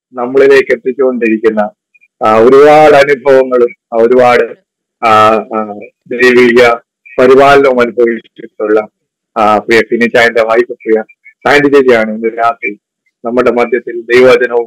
നമ്മളിലേക്ക് എത്തിച്ചുകൊണ്ടിരിക്കുന്ന ഒരുപാട് അനുഭവങ്ങളും ഒരുപാട് ദൈവിക പരിപാലനവും അനുഭവിച്ചിട്ടുള്ള പ്രിയ ഫിനിച്ചായന്റെ വൈഫ് പ്രിയ സാന്റി ചേച്ചിയാണ് ഇന്ന് രാത്രി നമ്മുടെ മധ്യത്തിൽ ദൈവവചനവും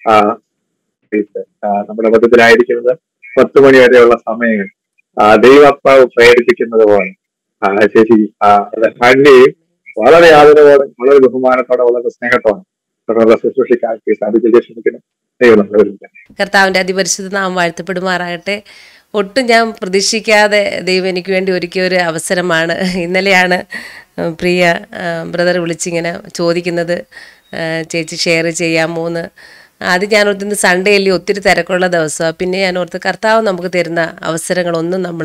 നമ്മുടെ മധ്യത്തിലായിരിക്കുന്നത്. 10 മണി വരെയുള്ള സമയങ്ങൾ ദൈവാത്മാവ് പ്രേരിപ്പിക്കുന്നത് പോലെ ചേച്ചി ഫാന്റിയെയും വളരെ ആദരവോടെ, വളരെ ബഹുമാനത്തോടെ, വളരെ സ്നേഹത്തോടെ ശുശ്രൂഷിക്കാക്കി സാധിച്ചു ക്ഷണിക്കുന്നു. ദൈവം കർത്താവിന്റെ അതിപരിശുദ്ധ നാമം വാഴ്ത്തപ്പെടുമാറാകട്ടെ. ഒട്ടും ഞാൻ പ്രതീക്ഷിക്കാതെ ദൈവം എനിക്ക് വേണ്ടി ഒരുക്കിയ ഒരു അവസരമാണ്. ഇന്നലെയാണ് പ്രിയ ബ്രദർ വിളിച്ചിങ്ങനെ ചോദിക്കുന്നത്, ചേച്ചി ഷെയർ ചെയ്യാമോ എന്ന്. ആദ്യം ഞാൻ ഓർത്തുന്ന സൺഡേ അല്ലേ, ഒത്തിരി തിരക്കുള്ള ദിവസമാണ്. പിന്നെ ഞാൻ ഓർത്ത് കർത്താവ് നമുക്ക് തരുന്ന അവസരങ്ങളൊന്നും നമ്മൾ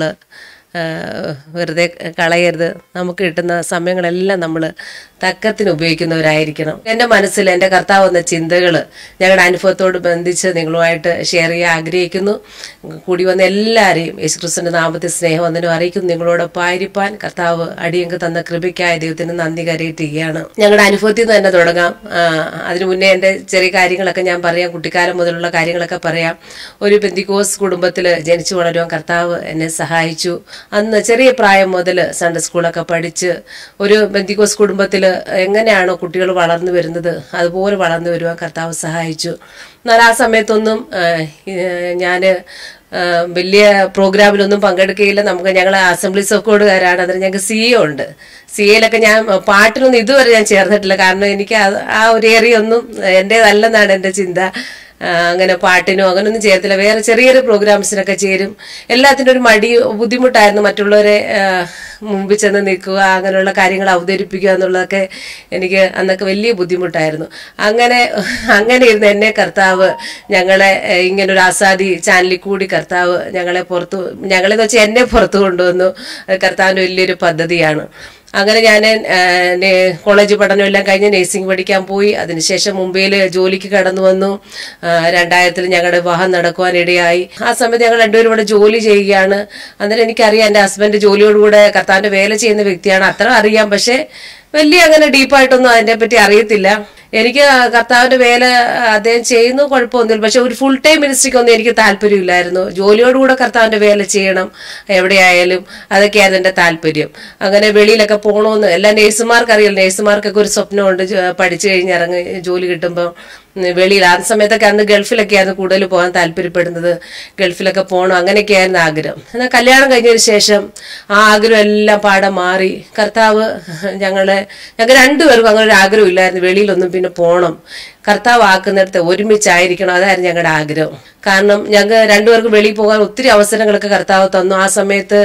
വെറുതെ കളയരുത്. നമുക്ക് കിട്ടുന്ന സമയങ്ങളെല്ലാം നമ്മൾ തക്കത്തിന് ഉപയോഗിക്കുന്നവരായിരിക്കണം. എൻ്റെ മനസ്സിൽ എൻ്റെ കർത്താവ് എന്ന ചിന്തകൾ ഞങ്ങളുടെ അനുഭവത്തോട് ബന്ധിച്ച് നിങ്ങളുമായിട്ട് ഷെയർ ചെയ്യാൻ ആഗ്രഹിക്കുന്നു. കൂടി വന്ന എല്ലാവരെയും യേശുക്രിസ്തുവിൻ്റെ നാമത്തിൽ സ്നേഹവന്ദനം അറിയിക്കുന്നു. നിങ്ങളോടൊപ്പം ആയിരിക്കാൻ കർത്താവ് അടിയങ്ങൾക്ക് തന്ന കൃപയ്ക്കായ ദൈവത്തിന് നന്ദി കരയിട്ടിരിക്കുകയാണ്. ഞങ്ങളുടെ അനുഭവത്തിൽ നിന്ന് തന്നെ തുടങ്ങാം. അതിനു മുന്നേ എൻ്റെ ചെറിയ കാര്യങ്ങളൊക്കെ ഞാൻ പറയാം. കുട്ടിക്കാലം മുതലുള്ള കാര്യങ്ങളൊക്കെ പറയാം. ഒരു പെന്തിക്കോസ് കുടുംബത്തിൽ ജനിച്ചു വളരുവാൻ കർത്താവ് എന്നെ സഹായിച്ചു. അന്ന് ചെറിയ പ്രായം മുതൽ സൺഡേ സ്കൂളൊക്കെ പഠിച്ച് ഒരു പെന്തിക്കോസ് കുടുംബത്തിൽ എങ്ങനെയാണോ കുട്ടികൾ വളർന്നു വരുന്നത് അതുപോലെ വളർന്നു വരുവാൻ കർത്താവ് സഹായിച്ചു. എന്നാൽ ആ സമയത്തൊന്നും ഞാൻ വലിയ പ്രോഗ്രാമിലൊന്നും പങ്കെടുക്കുകയില്ല. ഞങ്ങൾ അസംബ്ലീസ് ഓഫ് ഗോഡുകാരാണ്. അതിന് ഞങ്ങൾക്ക് CA ഉണ്ട്. CAയിലൊക്കെ ഞാൻ പാട്ടിനൊന്നും ഇതുവരെ ഞാൻ ചേർന്നിട്ടില്ല. കാരണം എനിക്ക് ആ ഒരു ഏരിയ ഒന്നും എൻ്റേതല്ലെന്നാണ് എൻ്റെ ചിന്ത. അങ്ങനെ പാട്ടിനോ അങ്ങനെയൊന്നും ചെയ്യത്തില്ല. വേറെ ചെറിയ ചെറിയ പ്രോഗ്രാംസിനൊക്കെ ചേരും. എല്ലാത്തിനും ഒരു ബുദ്ധിമുട്ടായിരുന്നു. മറ്റുള്ളവരെ മുമ്പിൽ ചെന്ന് നിൽക്കുക, അങ്ങനെയുള്ള കാര്യങ്ങൾ അവതരിപ്പിക്കുക എന്നുള്ളതൊക്കെ എനിക്ക് അന്നൊക്കെ വലിയ ബുദ്ധിമുട്ടായിരുന്നു. അങ്ങനെ ഇരുന്ന് എന്നെ കർത്താവ് ഞങ്ങളെ ഇങ്ങനൊരു ആസാദി ചാനലിൽ കൂടി കർത്താവ് ഞങ്ങളെന്ന് വെച്ചാൽ എന്നെ പുറത്തു കൊണ്ടുവന്നു. കർത്താവിൻ്റെ വലിയൊരു പദ്ധതിയാണ്. അങ്ങനെ ഞാൻ കോളേജ് പഠനം എല്ലാം കഴിഞ്ഞ് നേഴ്സിംഗ് പഠിക്കാൻ പോയി. അതിനുശേഷം മുംബൈയിൽ ജോലിക്ക് കടന്നു വന്നു. 2000 ഞങ്ങളുടെ വിവാഹം നടക്കുവാനിടയായി. ആ സമയത്ത് ഞങ്ങൾ രണ്ടുപേരും ഇവിടെ ജോലി ചെയ്യുകയാണ്. അന്നേരം എനിക്കറിയാം എൻ്റെ ഹസ്ബൻഡ് ജോലിയോടുകൂടെ കർത്താവിൻ്റെ വേല ചെയ്യുന്ന വ്യക്തിയാണ്. അത്ര അറിയാം, പക്ഷെ വലിയ അങ്ങനെ ഡീപ്പായിട്ടൊന്നും അതിനെപ്പറ്റി അറിയത്തില്ല. എനിക്ക് കർത്താവിന്റെ വേല അദ്ദേഹം ചെയ്യുന്നു, കുഴപ്പമൊന്നുമില്ല. പക്ഷെ ഒരു ഫുൾ ടൈം മിനിസ്ട്രിക്കൊന്നും എനിക്ക് താല്പര്യമില്ലായിരുന്നു. ജോലിയോടുകൂടെ കർത്താവിന്റെ വേല ചെയ്യണം എവിടെയായാലും, അതൊക്കെയായിരുന്നു എൻ്റെ താല്പര്യം. അങ്ങനെ വെളിയിലൊക്കെ പോകണമെന്ന് എല്ലാ നേഴ്സുമാർക്ക് അറിയില്ല. നേഴ്സുമാർക്കൊക്കെ ഒരു സ്വപ്നമുണ്ട്, പഠിച്ചു കഴിഞ്ഞ് ഇറങ്ങി ജോലി കിട്ടുമ്പോൾ വെളിയിൽ. ആ സമയത്തൊക്കെ അന്ന് ഗൾഫിലൊക്കെയായിരുന്നു കൂടുതൽ പോകാൻ താല്പര്യപ്പെടുന്നത്. ഗൾഫിലൊക്കെ പോകണം, അങ്ങനെയൊക്കെയായിരുന്നു ആഗ്രഹം. എന്നാൽ കല്യാണം കഴിഞ്ഞതിന് ശേഷം ആ ആഗ്രഹം എല്ലാം പാടെ മാറി. കർത്താവ് ഞങ്ങൾക്ക് രണ്ടുപേർക്കും അങ്ങനെ ഒരു ആഗ്രഹം ഇല്ലായിരുന്നു വെളിയിലൊന്നും പിന്നെ പോകണം. കർത്താവ് ആക്കുന്നിടത്ത് ഒരുമിച്ചായിരിക്കണം, അതായിരുന്നു ഞങ്ങളുടെ ആഗ്രഹം. കാരണം ഞങ്ങൾ രണ്ടുപേർക്കും വെളിയിൽ പോകാൻ ഒത്തിരി അവസരങ്ങളൊക്കെ കർത്താവ് തന്നു. ആ സമയത്ത്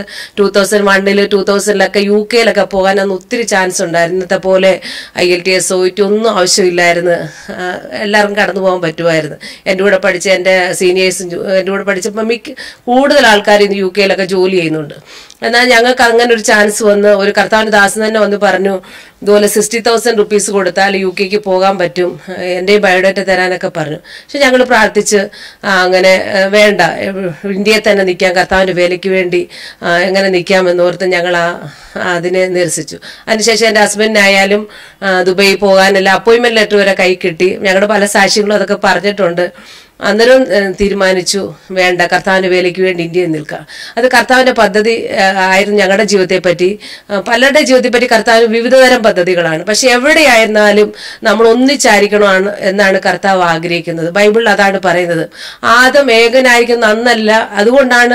2001 2000 UK പോകാൻ അന്ന് ഒത്തിരി ചാൻസ് ഉണ്ടായിരുന്നു. ഇന്നത്തെ പോലെ IELTS OET ഒന്നും ആവശ്യമില്ലായിരുന്നു. എല്ലാവർക്കും കടന്നു പോകാൻ പറ്റുമായിരുന്നു. എൻ്റെ കൂടെ പഠിച്ച എൻ്റെ സീനിയേഴ്സും എൻ്റെ കൂടെ പഠിച്ചപ്പോൾ കൂടുതൽ ആൾക്കാർ ഇന്ന് UK ജോലി ചെയ്യുന്നുണ്ട്. എന്നാൽ ഞങ്ങൾക്ക് അങ്ങനെ ഒരു ചാൻസ് വന്ന് ഒരു കർത്താവിൻ്റെ ദാസൻ തന്നെ വന്ന് പറഞ്ഞു, ഇതുപോലെ 60,000 rupees കൊടുത്താൽ UK പോകാൻ പറ്റും, എൻ്റെ ബയോഡേറ്റ തരാനൊക്കെ പറഞ്ഞു. പക്ഷെ ഞങ്ങൾ പ്രാർത്ഥിച്ച് അങ്ങനെ വേണ്ട, ഇന്ത്യയിൽ തന്നെ നിൽക്കാം, കർത്താവിൻ്റെ വേലയ്ക്ക് വേണ്ടി എങ്ങനെ നിൽക്കാമെന്നോർത്ത് ഞങ്ങൾ അതിനെ നിരസിച്ചു. അതിനുശേഷം എൻ്റെ ഹസ്ബൻഡിനായാലും ദുബായി പോകാനല്ല അപ്പോയിൻമെന്റ് ലെറ്റർ വരെ കൈ കിട്ടി. ഞങ്ങളുടെ പല സാക്ഷ്യങ്ങളും അതൊക്കെ പറഞ്ഞിട്ടുണ്ട്. അന്നേരം തീരുമാനിച്ചു വേണ്ട, കർത്താവിൻ്റെ വേലയ്ക്ക് വേണ്ടി ഇന്ത്യയിൽ നിൽക്കാം. അത് കർത്താവിൻ്റെ പദ്ധതി ആയിരുന്നു. ഞങ്ങളുടെ ജീവിതത്തെ പറ്റി, പലരുടെ ജീവിതത്തെ പറ്റി കർത്താവിന് വിവിധതരം പദ്ധതികളാണ്. പക്ഷെ എവിടെയായിരുന്നാലും നമ്മൾ ഒന്നിച്ചായിരിക്കണം എന്നാണ് കർത്താവ് ആഗ്രഹിക്കുന്നത്. ബൈബിളിൽ അതാണ് പറയുന്നത്. ആദം ഏകനായിരിക്കുന്ന അന്നല്ല, അതുകൊണ്ടാണ്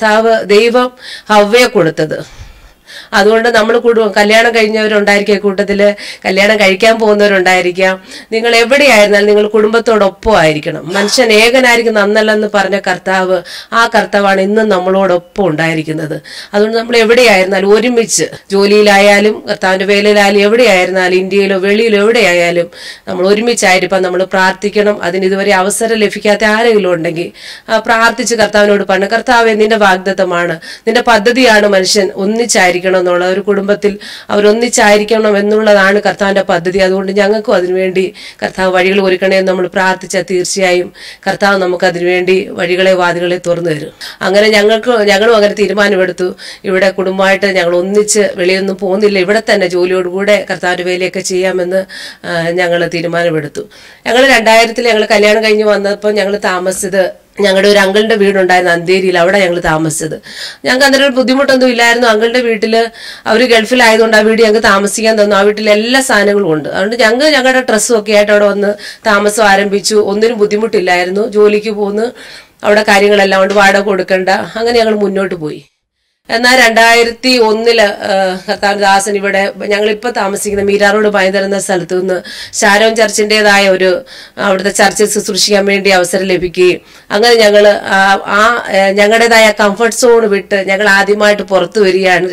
ദൈവം ഹവ്വയെ കൊടുത്തത്. അതുകൊണ്ട് നമ്മൾ കല്യാണം കഴിഞ്ഞവരുണ്ടായിരിക്കാം, കൂട്ടത്തില് കല്യാണം കഴിക്കാൻ പോകുന്നവരുണ്ടായിരിക്കാം. നിങ്ങൾ എവിടെയായിരുന്നാലും നിങ്ങൾ കുടുംബത്തോടൊപ്പം ആയിരിക്കണം. മനുഷ്യൻ ഏകനായിരിക്കും നന്നല്ലെന്ന് പറഞ്ഞ കർത്താവ്, ആ കർത്താവാണ് ഇന്നും നമ്മളോടൊപ്പം ഉണ്ടായിരിക്കുന്നത്. അതുകൊണ്ട് നമ്മൾ എവിടെയായിരുന്നാലും ഒരുമിച്ച്, ജോലിയിലായാലും കർത്താവിന്റെ വേലയിലായാലും എവിടെയായിരുന്നാലും, ഇന്ത്യയിലോ വെളിയിലോ എവിടെയായാലും നമ്മൾ ഒരുമിച്ചായിരിക്കാൻ നമ്മൾ പ്രാർത്ഥിക്കണം. അതിന് ഇതുവരെ അവസരം ലഭിക്കാത്ത ആരെങ്കിലും ഉണ്ടെങ്കിൽ പ്രാർത്ഥിച്ച് കർത്താവിനോട് പറഞ്ഞു, കർത്താവേ നിന്റെ വാഗ്ദത്തമാണ്, നിന്റെ പദ്ധതിയാണ് മനുഷ്യൻ ഒന്നിച്ചായിരിക്കണം ഒന്നിച്ചായിരിക്കണം എന്നുള്ള ഒരു കുടുംബത്തിൽ അവരൊന്നിച്ചായിരിക്കണം എന്നുള്ളതാണ് കർത്താവിൻ്റെ പദ്ധതി. അതുകൊണ്ട് ഞങ്ങൾക്കും അതിനുവേണ്ടി കർത്താവ് വഴികൾ ഒരുക്കണേ എന്ന് നമ്മൾ പ്രാർത്ഥിച്ചാൽ തീർച്ചയായും കർത്താവ് നമുക്ക് അതിനുവേണ്ടി വഴികളെ വാതിലുകളെ തുറന്നു തരും. അങ്ങനെ ഞങ്ങളും അങ്ങനെ തീരുമാനമെടുത്തു. ഇവിടെ കുടുംബമായിട്ട് ഞങ്ങൾ ഒന്നിച്ച് വെളിയൊന്നും പോകുന്നില്ല, ഇവിടെ തന്നെ ജോലിയോടുകൂടെ കർത്താവിൻ്റെ വേലയൊക്കെ ചെയ്യാമെന്ന് ഞങ്ങൾ തീരുമാനമെടുത്തു. ഞങ്ങൾ 2000 ഞങ്ങൾ കല്യാണം കഴിഞ്ഞ് വന്നപ്പോൾ ഞങ്ങൾ താമസിച്ചത് ഞങ്ങളുടെ ഒരു അങ്കിളിന്റെ വീടുണ്ടായിരുന്നു അന്തേരിയിൽ, അവിടെ ഞങ്ങൾ താമസിച്ചത്. ഞങ്ങൾക്ക് അന്നേരം ഒരു ബുദ്ധിമുട്ടൊന്നും ഇല്ലായിരുന്നു. അങ്കിളുടെ വീട്ടിൽ അവർ ഗൾഫിലായതുകൊണ്ട് ആ വീട് ഞങ്ങൾക്ക് താമസിക്കാൻ തന്നു. ആ വീട്ടിൽ എല്ലാ സാധനങ്ങളും ഉണ്ട്. അതുകൊണ്ട് ഞങ്ങളുടെ ഡ്രസ്സും ഒക്കെ ആയിട്ട് അവിടെ വന്ന് താമസം ആരംഭിച്ചു. ഒന്നിനും ബുദ്ധിമുട്ടില്ലായിരുന്നു. ജോലിക്ക് പോന്ന് അവിടെ കാര്യങ്ങളെല്ലാം കൊണ്ട് വാടക കൊടുക്കണ്ട, അങ്ങനെ ഞങ്ങൾ മുന്നോട്ട് പോയി. എന്നാൽ 2001 കർത്താവിന്റെ ദാസൻ ഇവിടെ ഞങ്ങളിപ്പോൾ താമസിക്കുന്ന മീരാ റോഡ് ഭയങ്കര എന്ന സ്ഥലത്ത് നിന്ന് ശാരോൻ ചർച്ചിൻ്റെതായ ഒരു അവിടുത്തെ ചർച്ചിൽ ശുശ്രൂഷിക്കാൻ വേണ്ടി അവസരം ലഭിക്കുകയും അങ്ങനെ ഞങ്ങൾ ഞങ്ങളുടേതായ കംഫർട്ട് സോൺ വിട്ട് ഞങ്ങൾ ആദ്യമായിട്ട് പുറത്തു വരികയാണ്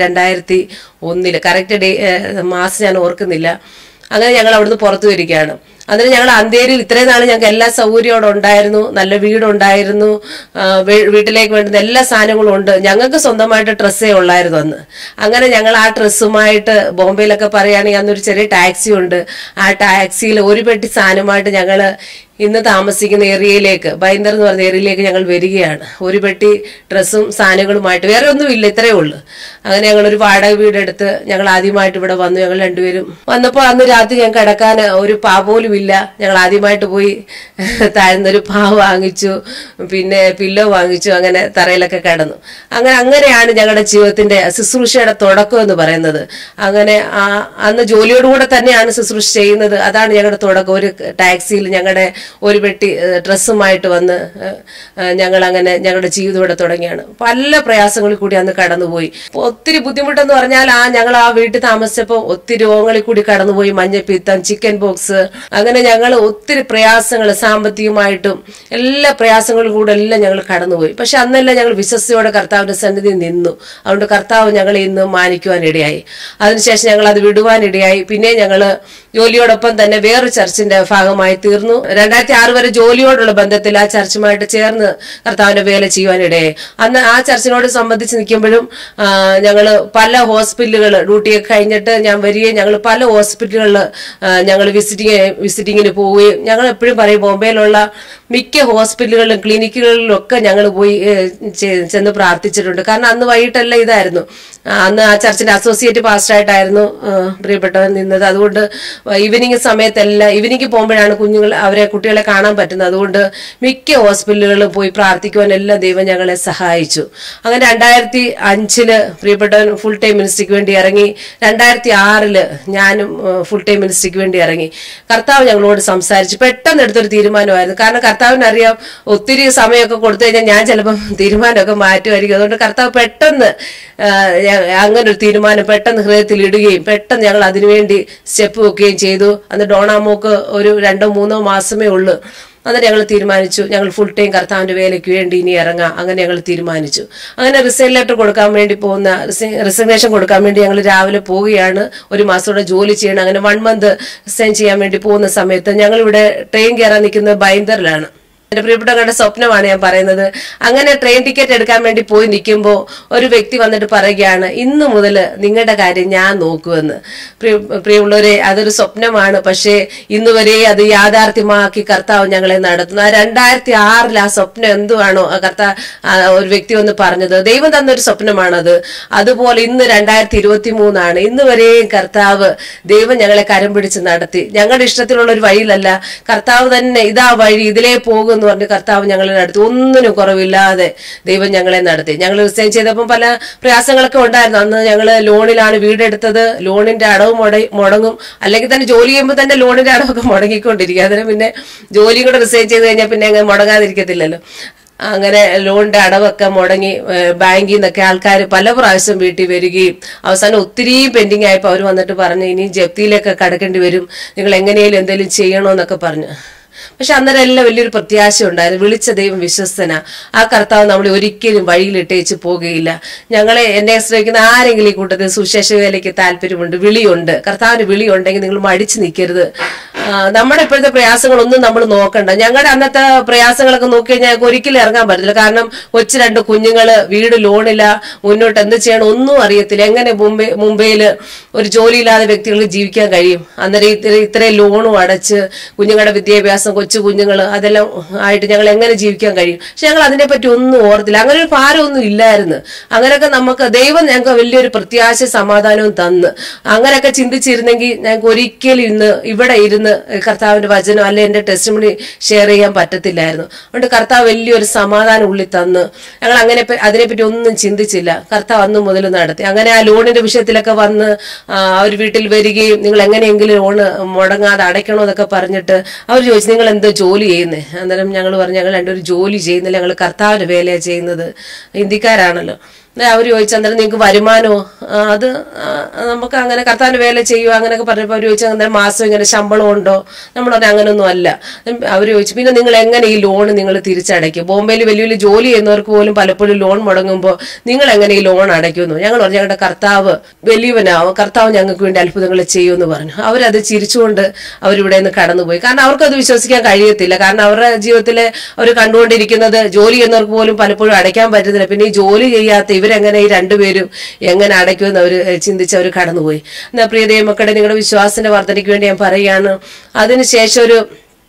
2001. കറക്റ്റ് മാസം ഞാൻ ഓർക്കുന്നില്ല. അങ്ങനെ ഞങ്ങൾ അവിടുന്ന് പുറത്തു വരികയാണ്. അതിന് ഞങ്ങൾ അന്തേരിയിൽ ഇത്രയും നാൾ ഞങ്ങൾക്ക് എല്ലാ സൗകര്യവും ഉണ്ടായിരുന്നു, നല്ല വീടുണ്ടായിരുന്നു, വീട്ടിലേക്ക് വേണ്ടുന്ന എല്ലാ സാധനങ്ങളും ഉണ്ട്. ഞങ്ങൾക്ക് സ്വന്തമായിട്ട് ഡ്രസ്സേ ഉള്ളായിരുന്നു അന്ന്. അങ്ങനെ ഞങ്ങൾ ആ ഡ്രസ്സുമായിട്ട് ബോംബെയിലൊക്കെ പറയുകയാണെങ്കിൽ അന്നൊരു ചെറിയ ടാക്സി ഉണ്ട്. ആ ടാക്സിയിൽ ഒരു പെട്ടി സാധനമായിട്ട് ഞങ്ങൾ ഇന്ന് താമസിക്കുന്ന ഏരിയയിലേക്ക്, ബൈന്ദർ എന്ന് പറഞ്ഞ ഏരിയയിലേക്ക് ഞങ്ങൾ വരികയാണ്. ഒരു പെട്ടി ഡ്രസ്സും സാധനങ്ങളുമായിട്ട്, വേറെ ഒന്നുമില്ല, ഇത്രയേ ഉള്ളൂ. അങ്ങനെ ഞങ്ങളൊരു വാടക വീടെടുത്ത് ഞങ്ങൾ ആദ്യമായിട്ട് ഇവിടെ വന്നു. ഞങ്ങൾ രണ്ടുപേരും വന്നപ്പോൾ അന്ന് രാത്രി ഞങ്ങൾ കിടക്കാൻ ഒരു പാ പോലും ഇല്ല. ഞങ്ങൾ ആദ്യമായിട്ട് പോയി താഴ്ന്നൊരു പാ വാങ്ങിച്ചു, പിന്നെ പില്ലോ വാങ്ങിച്ചു, അങ്ങനെ തറയിലൊക്കെ കിടന്നു. അങ്ങനെയാണ് ഞങ്ങളുടെ ജീവിതത്തിന്റെ ശുശ്രൂഷയുടെ തുടക്കം എന്ന് പറയുന്നത്. അങ്ങനെ അന്ന് ജോലിയോടുകൂടെ തന്നെയാണ് ശുശ്രൂഷ ചെയ്യുന്നത്. അതാണ് ഞങ്ങളുടെ തുടക്കം. ഒരു ടാക്സിയിൽ ഞങ്ങളുടെ ഒരു പെട്ടി ഡ്രസ്സുമായിട്ട് വന്ന് ഞങ്ങൾ അങ്ങനെ ഞങ്ങളുടെ ജീവിതം ഇവിടെ തുടങ്ങിയാണ്. പല പ്രയാസങ്ങളിൽ കൂടി അന്ന് കടന്നുപോയി. ഒത്തിരി ബുദ്ധിമുട്ടെന്ന് പറഞ്ഞാൽ ഞങ്ങൾ ആ വീട്ടിൽ താമസിച്ചപ്പോൾ ഒത്തിരി രോഗങ്ങളിൽ കൂടി കടന്നുപോയി. മഞ്ഞപ്പിത്തം, ചിക്കൻ ബോക്സ്, അങ്ങനെ ഞങ്ങൾ ഒത്തിരി പ്രയാസങ്ങൾ സാമ്പത്തികമായിട്ടും എല്ലാ പ്രയാസങ്ങളും കൂടെ എല്ലാം ഞങ്ങൾ കടന്നുപോയി. പക്ഷെ അന്നെല്ലാം ഞങ്ങൾ വിശ്വസ്തയോടെ കർത്താവിന്റെ സന്നിധി നിന്നു. അതുകൊണ്ട് കർത്താവ് ഞങ്ങളെ ഇന്ന് മാനിക്കുവാനിടയായി. അതിനുശേഷം ഞങ്ങൾ അത് വിടുവാനിടയായി. പിന്നെ ഞങ്ങൾ ജോലിയോടൊപ്പം തന്നെ വേറൊരു ചർച്ചിന്റെ ഭാഗമായി തീർന്നു. 2006 വരെ ജോലിയോടുള്ള ബന്ധത്തിൽ ആ ചർച്ചുമായിട്ട് ചേർന്ന് കർത്താവിന്റെ വേല ചെയ്യുവാനിടയായി. അന്ന് ആ ചർച്ചിനോട് സംബന്ധിച്ച് നിൽക്കുമ്പോഴും ഞങ്ങൾ പല ഹോസ്പിറ്റലുകൾ ഡ്യൂട്ടിയൊക്കെ കഴിഞ്ഞിട്ട് ഞാൻ വരികയും ഞങ്ങൾ പല ഹോസ്പിറ്റലുകളിൽ ഞങ്ങൾ വിസിറ്റിങ്ങിന് പോവുകയും ഞങ്ങൾ എപ്പോഴും പറയും ബോംബെയിലുള്ള മിക്ക ഹോസ്പിറ്റലുകളിലും ക്ലിനിക്കുകളിലും ഒക്കെ ഞങ്ങൾ പോയി ചെന്ന് പ്രാർത്ഥിച്ചിട്ടുണ്ട്. കാരണം അന്ന് വൈകിട്ടെല്ലാം ഇതായിരുന്നു. അന്ന് ആ ചർച്ചിന്റെ അസോസിയേറ്റ് പാസ്റ്ററായിട്ടായിരുന്നു പ്രിയപ്പെട്ടവൻ നിന്നത്. അതുകൊണ്ട് ഈവനിങ് സമയത്തെല്ലാം ഈവനിങ് പോകുമ്പോഴാണ് കുട്ടികളെ കാണാൻ പറ്റുന്നത്. അതുകൊണ്ട് മിക്ക ഹോസ്പിറ്റലുകളിലും പോയി പ്രാർത്ഥിക്കുവാനെല്ലാം ദൈവം ഞങ്ങളെ സഹായിച്ചു. അങ്ങനെ 2005 പ്രിയപ്പെട്ടവൻ ഫുൾ ടൈം മിനിസ്ട്രിക്ക് വേണ്ടി ഇറങ്ങി. 2006 ഞാനും ഫുൾ ടൈം മിനിസ്ട്രിക്ക് വേണ്ടി ഇറങ്ങി. കർത്താവ് ഞങ്ങളോട് സംസാരിച്ചു. പെട്ടെന്ന് എടുത്തൊരു തീരുമാനമായിരുന്നു. കാരണം കർത്താവിനറിയാം ഒത്തിരി സമയമൊക്കെ കൊടുത്തു കഴിഞ്ഞാൽ ഞാൻ ചിലപ്പം തീരുമാനമൊക്കെ മാറ്റുമായിരിക്കും. അതുകൊണ്ട് കർത്താവ് പെട്ടെന്ന് അങ്ങനെ ഒരു തീരുമാനം പെട്ടെന്ന് ഹൃദയത്തിൽ ഇടുകയും പെട്ടെന്ന് ഞങ്ങൾ അതിനുവേണ്ടി സ്റ്റെപ്പ് വെക്കുകയും ചെയ്തു. അന്ന് ഡോണാമോക്ക് ഒരു 2-3 മാസമേ ഉള്ളൂ. അന്നേരം ഞങ്ങൾ തീരുമാനിച്ചു ഞങ്ങൾ ഫുൾ ടൈം കർത്താവിന്റെ വേലയ്ക്ക് വേണ്ടി ഇനി ഇറങ്ങാം. അങ്ങനെ ഞങ്ങൾ തീരുമാനിച്ചു. അങ്ങനെ റിസൈൻ ലെറ്റർ കൊടുക്കാൻ വേണ്ടി റിസിഗ്നേഷൻ കൊടുക്കാൻ വേണ്ടി ഞങ്ങൾ രാവിലെ പോവുകയാണ്. ഒരു മാസത്തോടെ ജോലി ചെയ്യണം. അങ്ങനെ 1 മന്ത് റിസൈൻ ചെയ്യാൻ വേണ്ടി പോകുന്ന സമയത്ത് ഞങ്ങളിവിടെ ട്രെയിൻ കയറാൻ നിൽക്കുന്നത് ബൈന്ദറിലാണ്. എന്റെ പ്രിയപ്പെട്ടവരുടെ സ്വപ്നമാണ് ഞാൻ പറയുന്നത്. അങ്ങനെ ട്രെയിൻ ടിക്കറ്റ് എടുക്കാൻ വേണ്ടി പോയി നിൽക്കുമ്പോൾ ഒരു വ്യക്തി വന്നിട്ട് പറയുകയാണ്, ഇന്ന് മുതൽ നിങ്ങളുടെ കാര്യം ഞാൻ നോക്കുമെന്ന്. പ്രിയമുള്ളവരെ, അതൊരു സ്വപ്നമാണ്. പക്ഷേ ഇന്ന് വരെ അത് യാഥാർത്ഥ്യമാക്കി കർത്താവ് ഞങ്ങളെ നടത്തുന്നു. 2006 ആ സ്വപ്നം എന്തുവാണോ ഒരു വ്യക്തി വന്ന് പറഞ്ഞത്, ദൈവം തന്നൊരു സ്വപ്നമാണത്. അതുപോലെ ഇന്ന് 2023 ഇന്ന് വരെയും കർത്താവ് ദൈവം ഞങ്ങളെ കരം പിടിച്ച് നടത്തി. ഞങ്ങളുടെ ഇഷ്ടത്തിലുള്ള ഒരു വഴിയിലല്ല, കർത്താവ് തന്നെ ഇതാ വഴി, ഇതിലേ പോകും എന്ന് പറഞ്ഞ് കർത്താവ് ഞങ്ങളെ നടത്തി. ഒന്നിനും കുറവില്ലാതെ ദൈവം ഞങ്ങളെ നടത്തി. ഞങ്ങൾ റിസൈൻ ചെയ്തപ്പം പല പ്രയാസങ്ങളൊക്കെ ഉണ്ടായിരുന്നു. അന്ന് ഞങ്ങൾ ലോണിലാണ് വീടെടുത്തത്. ലോണിന്റെ അടവ് മുടങ്ങും. അല്ലെങ്കിൽ തന്നെ ജോലി ചെയ്യുമ്പോൾ തന്നെ ലോണിന്റെ അടവൊക്കെ മുടങ്ങിക്കൊണ്ടിരിക്കുക. അതിന് പിന്നെ ജോലിയും കൂടെ റിസൈൻ ചെയ്ത് കഴിഞ്ഞാൽ പിന്നെ അങ്ങനെ മുടങ്ങാതിരിക്കത്തില്ലല്ലോ. അങ്ങനെ ലോണിന്റെ അടവൊക്കെ മുടങ്ങി. ബാങ്കിൽ നിന്നൊക്കെ ആൾക്കാർ പല പ്രാവശ്യം വീട്ടിൽ വരികയും അവസാനം ഒത്തിരി പെൻഡിങ് ആയപ്പോൾ അവർ വന്നിട്ട് പറഞ്ഞു, ഇനി ജപ്തിയിലൊക്കെ കടക്കേണ്ടി വരും, നിങ്ങൾ എങ്ങനെയും എന്തെങ്കിലും ചെയ്യണമെന്നൊക്കെ പറഞ്ഞു. പക്ഷെ അന്നേരം എല്ലാം വലിയൊരു പ്രത്യാശ ഉണ്ടായിരുന്നു. വിളിച്ച ദൈവം വിശ്വസ്തന, ആ കർത്താവ് നമ്മളെ ഒരിക്കലും വഴിയിലിട്ടേച്ച് പോകുകയില്ല. ഞങ്ങളെ എന്നെ ആശ്രയിക്കുന്ന ആരെങ്കിലും ഈ കൂട്ടത്തിൽ സുശേഷ വേലയ്ക്ക് താല്പര്യമുണ്ട്, വിളിയുണ്ട്, കർത്താവിന് വിളിയുണ്ടെങ്കിൽ നിങ്ങൾ മടിച്ചു നിൽക്കരുത്. നമ്മുടെ ഇപ്പോഴത്തെ പ്രയാസങ്ങളൊന്നും നമ്മൾ നോക്കണ്ട. ഞങ്ങളുടെ അന്നത്തെ പ്രയാസങ്ങളൊക്കെ നോക്കി കഴിഞ്ഞാൽ ഞങ്ങൾക്ക് ഒരിക്കലും ഇറങ്ങാൻ പറ്റില്ല. കാരണം കൊച്ചു 2 കുഞ്ഞുങ്ങള്, വീട് ലോണില്ല, മുന്നോട്ട് എന്ത് ചെയ്യണം ഒന്നും അറിയത്തില്ല. എങ്ങനെ മുംബൈയിൽ ഒരു ജോലിയില്ലാതെ വ്യക്തികൾക്ക് ജീവിക്കാൻ കഴിയും? അന്നേരം ഇത്രയും ലോണും അടച്ച് കുഞ്ഞുങ്ങളുടെ വിദ്യാഭ്യാസം, കൊച്ചു കുഞ്ഞുങ്ങൾ, അതെല്ലാം ആയിട്ട് ഞങ്ങൾ എങ്ങനെ ജീവിക്കാൻ കഴിയും? പക്ഷെ ഞങ്ങൾ അതിനെപ്പറ്റി ഒന്നും ഓർത്തില്ല. അങ്ങനെ ഒരു ഭാരമൊന്നും ഇല്ലായിരുന്നു. അങ്ങനെയൊക്കെ നമുക്ക് ദൈവം ഞങ്ങൾക്ക് വലിയൊരു പ്രത്യാശ സമാധാനവും തന്ന് അങ്ങനെയൊക്കെ ചിന്തിച്ചിരുന്നെങ്കിൽ ഞങ്ങൾക്ക് ഒരിക്കലും ഇന്ന് ഇവിടെ ഇരുന്ന് കർത്താവിന്റെ വചനം അല്ലെ എന്റെ ടെസ്റ്റിമണി ഷെയർ ചെയ്യാൻ പറ്റത്തില്ലായിരുന്നു. അതുകൊണ്ട് കർത്താവ് വലിയൊരു സമാധാനം ഉള്ളിൽ തന്ന് ഞങ്ങൾ അതിനെപ്പറ്റി ഒന്നും ചിന്തിച്ചില്ല. കർത്താവ് അന്ന് മുതൽ നടത്തി. അങ്ങനെ ആ ലോണിന്റെ വിഷയത്തിലൊക്കെ വന്ന് അവർ വീട്ടിൽ വരികയും നിങ്ങൾ എങ്ങനെയെങ്കിലും ലോണ് മുടങ്ങാതെ അടയ്ക്കണോ എന്നൊക്കെ പറഞ്ഞിട്ട് അവർ ചോദിച്ചു നിങ്ങൾ എന്തോ ജോലി ചെയ്യുന്നേ? അന്നേരം ഞങ്ങൾ പറഞ്ഞു ഞങ്ങൾ രണ്ടൊരു ജോലി ചെയ്യുന്നില്ല, ഞങ്ങൾ കർത്താവിന്റെ വേലയാണ് ചെയ്യുന്നത്, ഹിന്ദിക്കാരാണല്ലോ. അവർ ചോദിച്ചു അന്നേരം നിങ്ങൾക്ക് വരുമാനമോ? അത് നമുക്ക് അങ്ങനെ കർത്താവിന്റെ വേല ചെയ്യുക അങ്ങനെയൊക്കെ പറഞ്ഞപ്പോൾ അവർ ചോദിച്ചു അന്നേരം മാസം ഇങ്ങനെ ശമ്പളം ഉണ്ടോ? നമ്മൾ പറഞ്ഞു അങ്ങനൊന്നും അല്ല. അവർ ചോദിച്ചു പിന്നെ നിങ്ങൾ എങ്ങനെ ഈ ലോൺ നിങ്ങൾ തിരിച്ചടയ്ക്കും? ബോംബെയിൽ വലിയ വലിയ ജോലി ചെയ്യുന്നവർക്ക് പോലും പലപ്പോഴും ലോൺ മുടങ്ങുമ്പോൾ നിങ്ങൾ എങ്ങനെ ഈ ലോൺ അടയ്ക്കുന്നു? ഞങ്ങൾ പറഞ്ഞു ഞങ്ങളുടെ കർത്താവ് വലിയവനാവും, കർത്താവ് ഞങ്ങൾക്ക് വേണ്ടി അത്ഭുതങ്ങൾ ചെയ്യുമെന്ന് പറഞ്ഞു. അവരത് ചിരിച്ചുകൊണ്ട് അവരിവിടെ നിന്ന് കടന്നുപോയി. കാരണം അവർക്കത് വിശ്വസിക്കാൻ കഴിയത്തില്ല. കാരണം അവരുടെ ജീവിതത്തിലെ അവർ കണ്ടുകൊണ്ടിരിക്കുന്നത് ജോലി ചെയ്യുന്നവർക്ക് പോലും പലപ്പോഴും അടയ്ക്കാൻ പറ്റുന്നില്ല. പിന്നെ ഈ ജോലി ചെയ്യാത്ത ഇവരെങ്ങനെ ഈ രണ്ടുപേരും എങ്ങനെ അടയ്ക്കുമെന്ന് അവർ ചിന്തിച്ച് അവർ കടന്നുപോയി. എന്നാ പ്രിയ ദൈവമക്കളെ, നിങ്ങളുടെ വിശ്വാസത്തിന്റെ വർധനയ്ക്ക് വേണ്ടി ഞാൻ പറയുകയാണ്. അതിനുശേഷം ഒരു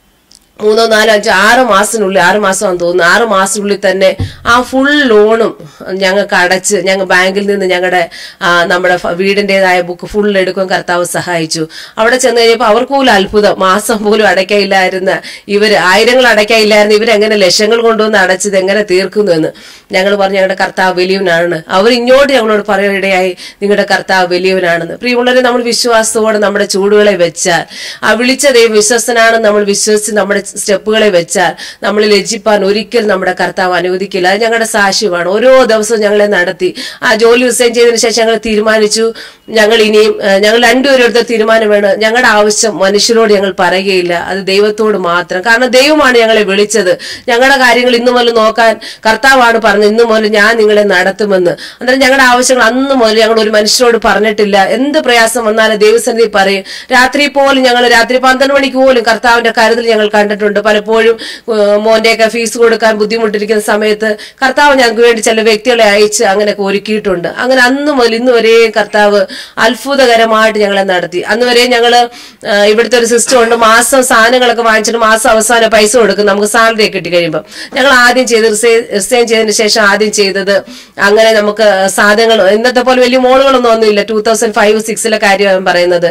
3, 4, 5, 6 മാസത്തിനുള്ളിൽ, 6 മാസമാണെന്ന് തോന്നുന്നു, 6 മാസത്തിനുള്ളിൽ തന്നെ ആ ഫുൾ ലോണും ഞങ്ങൾക്ക് അടച്ച് ഞങ്ങൾ ബാങ്കിൽ നിന്ന് ഞങ്ങളുടെ നമ്മുടെ വീടിൻ്റെതായ ബുക്ക് ഫുൾ എടുക്കാൻ കർത്താവ് സഹായിച്ചു. അവിടെ ചെന്ന് കഴിഞ്ഞപ്പോൾ അവർക്ക് പോലും അത്ഭുതം, മാസം പോലും അടയ്ക്കയില്ലായിരുന്ന ഇവർ, ആയിരങ്ങൾ അടയ്ക്കയില്ലായിരുന്നു, ഇവരെങ്ങനെ ലക്ഷങ്ങൾ കൊണ്ടുവന്ന് അടച്ചത് എങ്ങനെ തീർക്കുന്നു എന്ന് ഞങ്ങൾ പറഞ്ഞു ഞങ്ങളുടെ കർത്താവ് വലിയവനാണ്. അവർ ഇങ്ങോട്ട് ഞങ്ങളോട് പറയാനിടയായി നിങ്ങളുടെ കർത്താവ് വലിയവനാണെന്ന്. പ്രിയമുള്ളവരെ, നമ്മൾ വിശ്വാസത്തോടെ നമ്മുടെ ചൂടുകളെ വെച്ചാൽ, ആ വിളിച്ച ദൈവം വിശ്വസ്തനാണെന്ന് നമ്മൾ വിശ്വസിച്ച് നമ്മുടെ സ്റ്റെപ്പുകളെ വെച്ചാൽ നമ്മൾ ലജ്ജിപ്പാൻ ഒരിക്കലും നമ്മുടെ കർത്താവ് അനുവദിക്കില്ല. അത് ഞങ്ങളുടെ സാക്ഷ്യമാണ്. ഓരോ ദിവസവും ഞങ്ങളെ നടത്തി. ആ ജോലി റിസൈൻ ചെയ്തതിനു ശേഷം ഞങ്ങൾ തീരുമാനിച്ചു ഞങ്ങൾ ഇനിയും ഞങ്ങൾ രണ്ടുപേരും എടുത്ത തീരുമാനമാണ് ഞങ്ങളുടെ ആവശ്യം മനുഷ്യരോട് ഞങ്ങൾ പറയുകയില്ല, അത് ദൈവത്തോട് മാത്രം. കാരണം ദൈവമാണ് ഞങ്ങളെ വിളിച്ചത്. ഞങ്ങളുടെ കാര്യങ്ങൾ ഇന്നു മുതൽ നോക്കാൻ കർത്താവാണ് പറഞ്ഞത്, ഇന്നു മുതൽ ഞാൻ നിങ്ങളെ നടത്തുമെന്ന്. അന്നേരം ഞങ്ങളുടെ ആവശ്യങ്ങൾ അന്ന് മുതൽ ഞങ്ങൾ ഒരു മനുഷ്യരോട് പറഞ്ഞിട്ടില്ല. എന്ത് പ്രയാസം വന്നാലും ദൈവസന്നിധി പറയും. രാത്രി പോലും ഞങ്ങൾ രാത്രി 12 മണിക്ക് പോലും കർത്താവിന്റെ കരുതൽ ഞങ്ങൾ കണ്ടിട്ടുണ്ട്. പലപ്പോഴും മോന്റെയൊക്കെ ഫീസ് കൊടുക്കാൻ ബുദ്ധിമുട്ടിരിക്കുന്ന സമയത്ത് കർത്താവ് ഞങ്ങൾക്ക് വേണ്ടി ചില വ്യക്തികളെ അയച്ച് അങ്ങനെയൊക്കെ ഒരുക്കിയിട്ടുണ്ട്. അങ്ങനെ അന്ന് മുതൽ ഇന്ന് വരെയും കർത്താവ് അത്ഭുതകരമായിട്ട് ഞങ്ങളെ നടത്തി. അന്ന് വരെ ഞങ്ങള് ഇവിടുത്തെ ഒരു സിസ്റ്റം ഉണ്ട്, മാസം സാധനങ്ങളൊക്കെ വാങ്ങിച്ചിട്ട് മാസം അവസാനം പൈസ കൊടുക്കും നമുക്ക് സാലറി ഒക്കെ കിട്ടി കഴിയുമ്പോൾ. ഞങ്ങൾ ആദ്യം ചെയ്ത് റിസൈൻ ചെയ്തതിന് ശേഷം ആദ്യം ചെയ്തത് അങ്ങനെ നമുക്ക് സാധനങ്ങൾ ഇന്നത്തെ പോലെ വലിയ മോളുകളൊന്നും ഒന്നുമില്ല. 2005-06 കാര്യമാണ് പറയുന്നത്.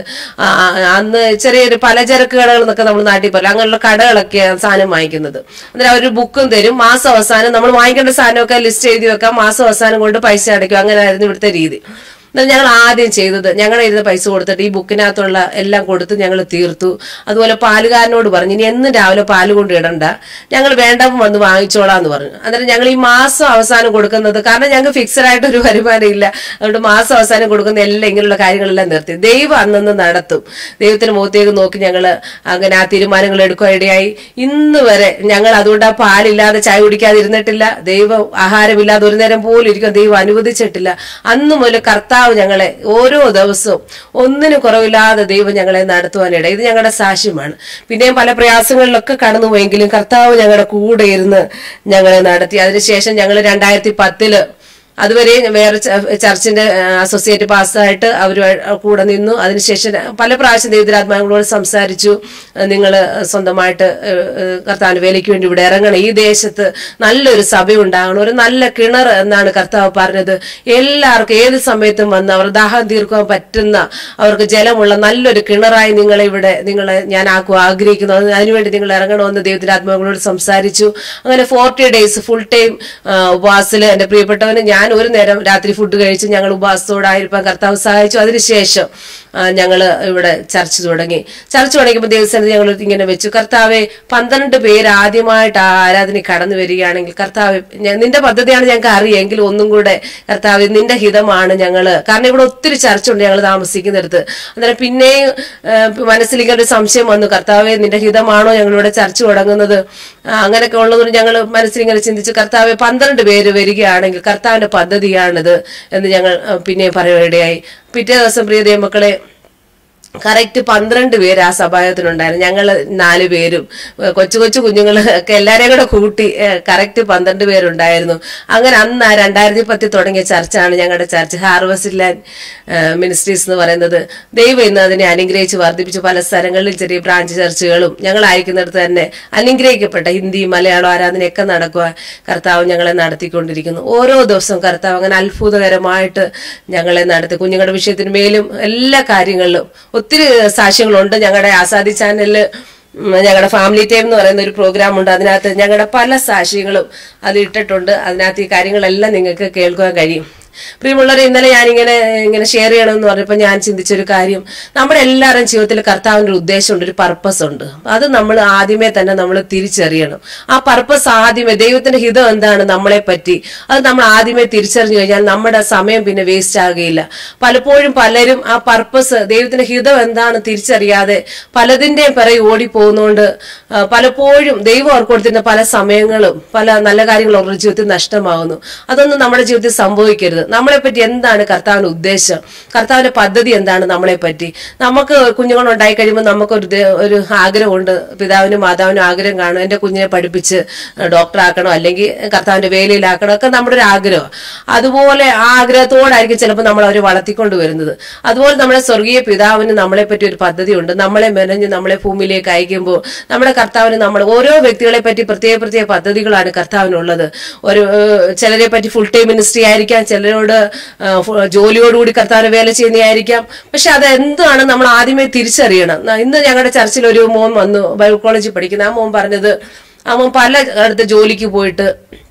അന്ന് ചെറിയൊരു പലചരക്ക് കടകൾ എന്നൊക്കെ നമ്മൾ നാട്ടിൽ പോലെ അങ്ങനെയുള്ള കടകളൊക്കെ സാധനം വാങ്ങിക്കുന്നത്. അന്നേരം അവരൊരു ബുക്കും തരും. മാസം അവസാനം നമ്മൾ വാങ്ങിക്കേണ്ട സാധനമൊക്കെ ലിസ്റ്റ് എഴുതി വെക്കാം, മാസം അവസാനം കൊണ്ട് പൈസ അടയ്ക്കും. അങ്ങനെയായിരുന്നു ഇവിടുത്തെ രീതി. ഞങ്ങൾ ആദ്യം ചെയ്തത് ഞങ്ങളുടെ ഇരുന്ന് പൈസ കൊടുത്തിട്ട് ഈ ബുക്കിനകത്തുള്ള എല്ലാം കൊടുത്ത് ഞങ്ങൾ തീർത്തു. അതുപോലെ പാലുകാരനോട് പറഞ്ഞു ഇനി എന്നും രാവിലെ പാല് കൊണ്ട് ഇടണ്ട, ഞങ്ങൾ വേണ്ടപ്പോൾ വന്ന് വാങ്ങിച്ചോളാന്ന് പറഞ്ഞു. അന്നേരം ഞങ്ങൾ ഈ മാസം അവസാനം കൊടുക്കുന്നത്, കാരണം ഞങ്ങൾക്ക് ഫിക്സഡ് ആയിട്ടൊരു വരുമാനം ഇല്ല, അതുകൊണ്ട് മാസം അവസാനം കൊടുക്കുന്ന എല്ലാം ഇങ്ങനെയുള്ള കാര്യങ്ങളെല്ലാം നിർത്തി. ദൈവം അന്നന്ന് നടത്തും. ദൈവത്തിന് മുഖത്തേക്ക് നോക്കി ഞങ്ങൾ അങ്ങനെ ആ തീരുമാനങ്ങൾ എടുക്കാൻ ഇടയായി. ഇന്ന് വരെ ഞങ്ങൾ അതുകൊണ്ട് ആ പാലില്ലാതെ ചായ കുടിക്കാതെ ഇരുന്നിട്ടില്ല. ദൈവം ആഹാരമില്ലാതെ ഒരു നേരം പോലും ഇരിക്കാൻ ദൈവം അനുവദിച്ചിട്ടില്ല. അന്ന് മുതൽ കർത്താവ് ഞങ്ങളെ ഓരോ ദിവസവും ഒന്നിനും കുറവില്ലാതെ ദൈവം ഞങ്ങളെ നടത്തുവാനിട. ഇത് ഞങ്ങളുടെ സാക്ഷ്യമാണ്. പിന്നെയും പല പ്രയാസങ്ങളിലൊക്കെ കടന്നുപോയെങ്കിലും കർത്താവ് ഞങ്ങളുടെ കൂടെ ഇരുന്ന് ഞങ്ങളെ നടത്തി. അതിനുശേഷം ഞങ്ങൾ 2010 അതുവരെ വേറെ ചർച്ചിന്റെ അസോസിയേറ്റ് പാസ്സായിട്ട് അവർ കൂടെ നിന്നു. അതിനുശേഷം പല പ്രാവശ്യം ദൈവത്തിനാത്മാക്കളോട് സംസാരിച്ചു, നിങ്ങൾ സ്വന്തമായിട്ട് കർത്താവിന്റെ വേലയ്ക്ക് വേണ്ടി ഇവിടെ ഇറങ്ങണം, ഈ ദേശത്ത് നല്ലൊരു സഭ ഉണ്ടാകണം, ഒരു നല്ല കിണർ എന്നാണ് കർത്താവ് പറഞ്ഞത്. എല്ലാവർക്കും ഏത് സമയത്തും വന്ന് അവർ ദാഹം തീർക്കാൻ പറ്റുന്ന, അവർക്ക് ജലമുള്ള നല്ലൊരു കിണറായി നിങ്ങളെ ഞാൻ ആഗ്രഹിക്കുന്നു, അതിനുവേണ്ടി നിങ്ങൾ ഇറങ്ങണമെന്ന് ദൈവത്തിനാത്മാക്കളോട് സംസാരിച്ചു. അങ്ങനെ 40 days ഫുൾ ടൈം ഉപവാസത്തില് എന്റെ പ്രിയപ്പെട്ടവന് ഞാൻ ഒരു നേരം രാത്രി ഫുഡ് കഴിച്ച് ഞങ്ങൾ ഉപവാസത്തോടായിരിക്കാൻ കർത്താവ് സഹായിച്ചു. അതിനുശേഷം ഞങ്ങൾ ഇവിടെ ചർച്ച തുടങ്ങിയപ്പോൾ ദൈവസന്നിധി ഞങ്ങൾ ഇങ്ങനെ വെച്ചു, കർത്താവെ 12 പേര് ആദ്യമായിട്ട് ആ ആരാധന കടന്നു വരികയാണെങ്കിൽ കർത്താവ് നിന്റെ പദ്ധതിയാണ് ഞങ്ങൾക്ക് അറിയാമെങ്കിൽ ഒന്നും കൂടെ കർത്താവ് നിന്റെ ഹിതമാണ് ഞങ്ങള്, കാരണം ഇവിടെ ഒത്തിരി ചർച്ച ഉണ്ട് ഞങ്ങൾ താമസിക്കുന്നിടത്ത്. അന്നേരം പിന്നെയും മനസ്സിലേക്ക് ഒരു സംശയം വന്നു, കർത്താവെ നിന്റെ ഹിതമാണോ ഞങ്ങളിവിടെ ചർച്ച തുടങ്ങുന്നത്? അങ്ങനെയൊക്കെ ഉള്ളതുകൊണ്ട് ഞങ്ങൾ മനസ്സിലിങ്ങനെ ചിന്തിച്ചു, കർത്താവെ 12 പേര് വരികയാണെങ്കിൽ കർത്താവിന്റെ പദ്ധതിയാണിത് എന്ന് ഞങ്ങൾ പിന്നെ പറയുകയായി. പിറ്റേ ദിവസം പ്രിയ ദൈവമക്കളെ കറക്റ്റ് 12 പേര് ആ സഭായത്തിനുണ്ടായിരുന്നു. ഞങ്ങൾ 4 പേരും കൊച്ചു കുഞ്ഞുങ്ങൾ ഒക്കെ എല്ലാവരെയും കൂടെ കൂട്ടി കറക്റ്റ് 12 പേരുണ്ടായിരുന്നു. അങ്ങനെ അന്ന് 2010 തുടങ്ങിയ ചർച്ചാണ് ഞങ്ങളുടെ ചർച്ച് ഹാർവസ്റ്റ് ലാൻഡ് മിനിസ്ട്രീസ് എന്ന് പറയുന്നത്. ദൈവം ഇന്ന് അതിനെ അനുഗ്രഹിച്ച് വർദ്ധിപ്പിച്ചു. പല സ്ഥലങ്ങളിലും ചെറിയ ബ്രാഞ്ച് ചർച്ചുകളും ഞങ്ങളായിരിക്കുന്നിടത്ത് തന്നെ അനുഗ്രഹിക്കപ്പെട്ട ഹിന്ദി മലയാളം ആരാധനയൊക്കെ നടക്കുക കർത്താവ് ഞങ്ങളെ നടത്തിക്കൊണ്ടിരിക്കുന്നു. ഓരോ ദിവസവും കർത്താവ് അങ്ങനെ അത്ഭുതകരമായിട്ട് ഞങ്ങളെ നടത്തി. കുഞ്ഞുങ്ങളുടെ വിഷയത്തിന് മേലും എല്ലാ കാര്യങ്ങളിലും ഒത്തിരി സാക്ഷ്യങ്ങളുണ്ട്. ഞങ്ങളുടെ ആസാദി ചാനലില് ഞങ്ങളുടെ ഫാമിലി ടൈം എന്ന് പറയുന്ന ഒരു പ്രോഗ്രാം ഉണ്ട്. അതിനകത്ത് ഞങ്ങളുടെ പല സാക്ഷ്യങ്ങളും അത് ഇട്ടിട്ടുണ്ട്. അതിനകത്ത് ഈ കാര്യങ്ങളെല്ലാം നിങ്ങൾക്ക് കേൾക്കാൻ കഴിയും. പ്രിയമുള്ളവരെ, ഇന്നലെ ഞാനിങ്ങനെ ഷെയർ ചെയ്യണമെന്ന് പറഞ്ഞപ്പോൾ ഞാൻ ചിന്തിച്ചൊരു കാര്യം, നമ്മുടെ എല്ലാവരുടെയും ജീവിതത്തിൽ കർത്താവിൻ്റെ ഒരു ഉദ്ദേശമുണ്ട്, ഒരു പർപ്പസ് ഉണ്ട്. അത് നമ്മൾ ആദ്യമേ തന്നെ നമ്മൾ തിരിച്ചറിയണം. ആ പർപ്പസ് ആദ്യമേ, ദൈവത്തിന്റെ ഹിതം എന്താണ് നമ്മളെ പറ്റി, അത് നമ്മൾ ആദ്യമേ തിരിച്ചറിഞ്ഞു കഴിഞ്ഞാൽ നമ്മുടെ സമയം പിന്നെ വേസ്റ്റ് ആകുകയില്ല. പലപ്പോഴും പലരും ആ പർപ്പസ്, ദൈവത്തിന്റെ ഹിതം എന്താണ് തിരിച്ചറിയാതെ പലതിന്റെയും പിറകെ ഓടിപ്പോകുന്നതുകൊണ്ട് പലപ്പോഴും ദൈവം അവർക്ക് കൊടുത്തിരുന്ന പല സമയങ്ങളും പല നല്ല കാര്യങ്ങളും അവരുടെ ജീവിതത്തിൽ നഷ്ടമാകുന്നു. അതൊന്നും നമ്മുടെ ജീവിതത്തിൽ സംഭവിക്കരുത്. നമ്മളെ പറ്റി എന്താണ് കർത്താവിന്റെ ഉദ്ദേശം, കർത്താവിന്റെ പദ്ധതി എന്താണ് നമ്മളെ പറ്റി? നമുക്ക് കുഞ്ഞുങ്ങൾ ഉണ്ടായി കഴിയുമ്പോൾ നമുക്കൊരു ആഗ്രഹമുണ്ട്, പിതാവിനും മാതാവിനും ആഗ്രഹം കാണും, എന്റെ കുഞ്ഞിനെ പഠിപ്പിച്ച് ഡോക്ടറാക്കണോ അല്ലെങ്കിൽ കർത്താവിന്റെ വേലയിലാക്കണോ ഒക്കെ നമ്മുടെ ഒരു ആഗ്രഹം. അതുപോലെ ആ ആഗ്രഹത്തോടായിരിക്കും ചിലപ്പോൾ നമ്മൾ അവരെ വളർത്തിക്കൊണ്ട് വരുന്നത്. അതുപോലെ നമ്മുടെ സ്വർഗീയ പിതാവിന് നമ്മളെ പറ്റി ഒരു പദ്ധതി ഉണ്ട്. നമ്മളെ മെനഞ്ഞ് നമ്മളെ ഭൂമിയിലേക്ക് അയക്കുമ്പോൾ നമ്മുടെ കർത്താവിന് നമ്മൾ ഓരോ വ്യക്തികളെ പറ്റി പ്രത്യേക പദ്ധതികളാണ് കർത്താവിനുള്ളത്. ചിലരെ പറ്റി ഫുൾ ടൈം മിനിസ്ട്രി ആയിരിക്കാം, ചിലരോട് ജോലിയോടുകൂടി കർത്താവിന് വേല ചെയ്യുന്നതായിരിക്കാം. പക്ഷെ അത് എന്താണ് നമ്മൾ ആദ്യമേ തിരിച്ചറിയണം. ഇന്ന് ഞങ്ങളുടെ ചർച്ചിൽ ഒരു മോൻ വന്നു, ബൈബിൾ കോളേജിൽ പഠിക്കുന്ന ആ മോൻ പറഞ്ഞത്, ആ മോൻ പല അടുത്ത് ജോലിക്ക് പോയിട്ട്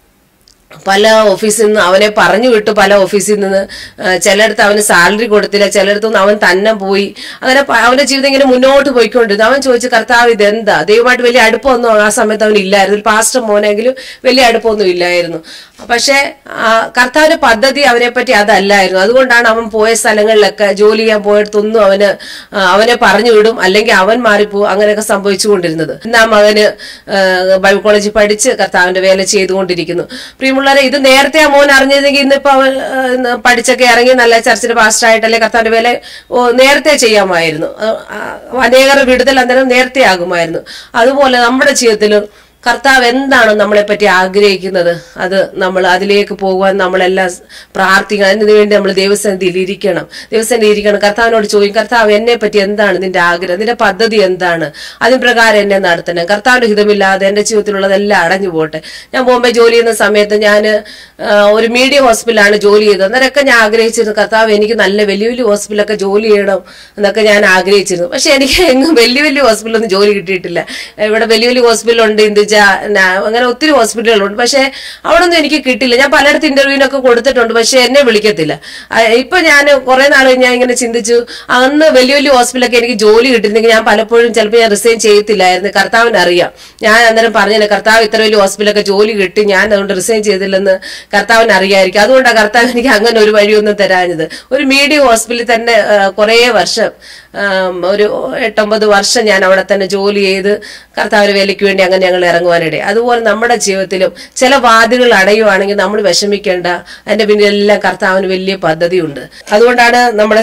പല ഓഫീസിൽ നിന്ന് അവനെ പറഞ്ഞു വിട്ടു. പല ഓഫീസിൽ നിന്ന് ചിലയിടത്ത് അവന് സാലറി കൊടുത്തില്ല, ചിലയിടത്തുനിന്ന് അവൻ തന്നെ പോയി. അങ്ങനെ അവന്റെ ജീവിതം ഇങ്ങനെ മുന്നോട്ട് പോയിക്കൊണ്ടിരുന്നു. അവൻ ചോദിച്ചു, കർത്താവ് ഇതെന്താ? ദൈവമായിട്ട് വലിയ അടുപ്പമൊന്നും ആ സമയത്ത് അവന് ഇല്ലായിരുന്നു. ഒരു പാസ്റ്റർ മോനെങ്കിലും വലിയ അടുപ്പമൊന്നും ഇല്ലായിരുന്നു. പക്ഷെ കർത്താവിന്റെ പദ്ധതി അവനെ പറ്റി അതല്ലായിരുന്നു. അതുകൊണ്ടാണ് അവൻ പോയ സ്ഥലങ്ങളിലൊക്കെ ജോലി ചെയ്യാൻ പോയിടത്തൊന്നും അവനെ പറഞ്ഞു വിടും, അല്ലെങ്കിൽ അവൻ മാറിപ്പോവും. അങ്ങനെയൊക്കെ സംഭവിച്ചുകൊണ്ടിരുന്നത്. ഇന്ന് ആ മകന് ബൈബിൾ കോളേജിൽ പഠിച്ച് കർത്താവിന്റെ വേല ചെയ്തുകൊണ്ടിരിക്കുന്നു. പ്രിയമുള്ളവരെ, ഇത് നേരത്തെ ആ മോൻ അറിഞ്ഞിരുന്നെങ്കിൽ ഇന്നിപ്പോ അവൻ പഠിച്ചൊക്കെ ഇറങ്ങി നല്ല ചർച്ചിന്റെ പാസ്റ്ററായിട്ടല്ലേ കർത്താവിന്റെ വേല നേരത്തെ ചെയ്യാമായിരുന്നു. അനേകർ വിടുതൽ അന്നേരം നേരത്തെ ആകുമായിരുന്നു. അതുപോലെ നമ്മുടെ ജീവിതത്തിലും കർത്താവ് എന്താണ് നമ്മളെ പറ്റി ആഗ്രഹിക്കുന്നത്, അത് നമ്മൾ അതിലേക്ക് പോകുവാൻ നമ്മളെല്ലാം പ്രാർത്ഥിക്കണം. അതിനു വേണ്ടി നമ്മൾ ദൈവസന്നിധിയിൽ ഇരിക്കണം. കർത്താവിനോട് ചോദിക്കും, കർത്താവ് എന്നെ പറ്റി എന്താണ് നിന്റെ ആഗ്രഹം, നിന്റെ പദ്ധതി എന്താണ്, അതിന് പ്രകാരം എന്നെ നടത്തണം. കർത്താവിന്റെ ഹിതമില്ലാതെ എന്റെ ജീവിതത്തിലുള്ളതെല്ലാം അടഞ്ഞു പോട്ടെ. ഞാൻ ബോംബെ ജോലി ചെയ്യുന്ന സമയത്ത് ഞാൻ ഒരു മീഡിയം ഹോസ്പിറ്റലാണ് ജോലി ചെയ്തത്. അന്നേരമൊക്കെ ഞാൻ ആഗ്രഹിച്ചിരുന്നു, കർത്താവ് എനിക്ക് നല്ല വലിയ ഹോസ്പിറ്റലൊക്കെ ജോലി ചെയ്യണം എന്നൊക്കെ ഞാൻ ആഗ്രഹിച്ചിരുന്നു. പക്ഷെ എനിക്ക് എങ്ങും വലിയ ഹോസ്പിറ്റലൊന്നും ജോലി കിട്ടിയിട്ടില്ല. ഇവിടെ വലിയ ഹോസ്പിറ്റലുണ്ട്, അങ്ങനെ ഒത്തിരി ഹോസ്പിറ്റലുകളുണ്ട്. പക്ഷെ അവിടെ ഒന്നും എനിക്ക് കിട്ടില്ല. ഞാൻ പലയിടത്ത് ഇന്റർവ്യൂവിനൊക്കെ കൊടുത്തിട്ടുണ്ട്, പക്ഷെ എന്നെ വിളിക്കത്തില്ല. ഇപ്പൊ ഞാൻ കുറെ നാൾ ഞാൻ ഇങ്ങനെ ചിന്തിച്ചു, അന്ന് വലിയ ഹോസ്പിറ്റലൊക്കെ എനിക്ക് ജോലി കിട്ടിയിരുന്നെങ്കിൽ ഞാൻ പലപ്പോഴും ചിലപ്പോൾ ഞാൻ റിസൈൻ ചെയ്യത്തില്ലായിരുന്നു. കർത്താവിന് അറിയാം. ഞാൻ അന്നേരം പറഞ്ഞില്ല, കർത്താവ് ഇത്ര വലിയ ഹോസ്പിറ്റലൊക്കെ ജോലി കിട്ടി, ഞാൻ അതുകൊണ്ട് റിസൈൻ ചെയ്തില്ലെന്ന് കർത്താവിന് അറിയാമായിരിക്കും. അതുകൊണ്ടാണ് കർത്താവ് എനിക്ക് അങ്ങനെ ഒരു വഴിയൊന്നും തരാഞ്ഞത്. ഒരു മീഡിയം ഹോസ്പിറ്റലിൽ തന്നെ കുറേ വർഷം, ഒരു 8-9 വർഷം ഞാൻ അവിടെ തന്നെ ജോലി ചെയ്ത് കർത്താവിന്റെ വേലയ്ക്ക് വേണ്ടി അങ്ങനെ ഞങ്ങൾ ഇറങ്ങുവാനിടയിൽ. അതുപോലെ നമ്മുടെ ജീവിതത്തിലും ചില വാതിലുകൾ അടയുവാണെങ്കിൽ നമ്മൾ വിഷമിക്കേണ്ട. അതിന്റെ പിന്നിലെല്ലാം കർത്താവിന് വലിയ പദ്ധതിയുണ്ട്. അതുകൊണ്ടാണ് നമ്മുടെ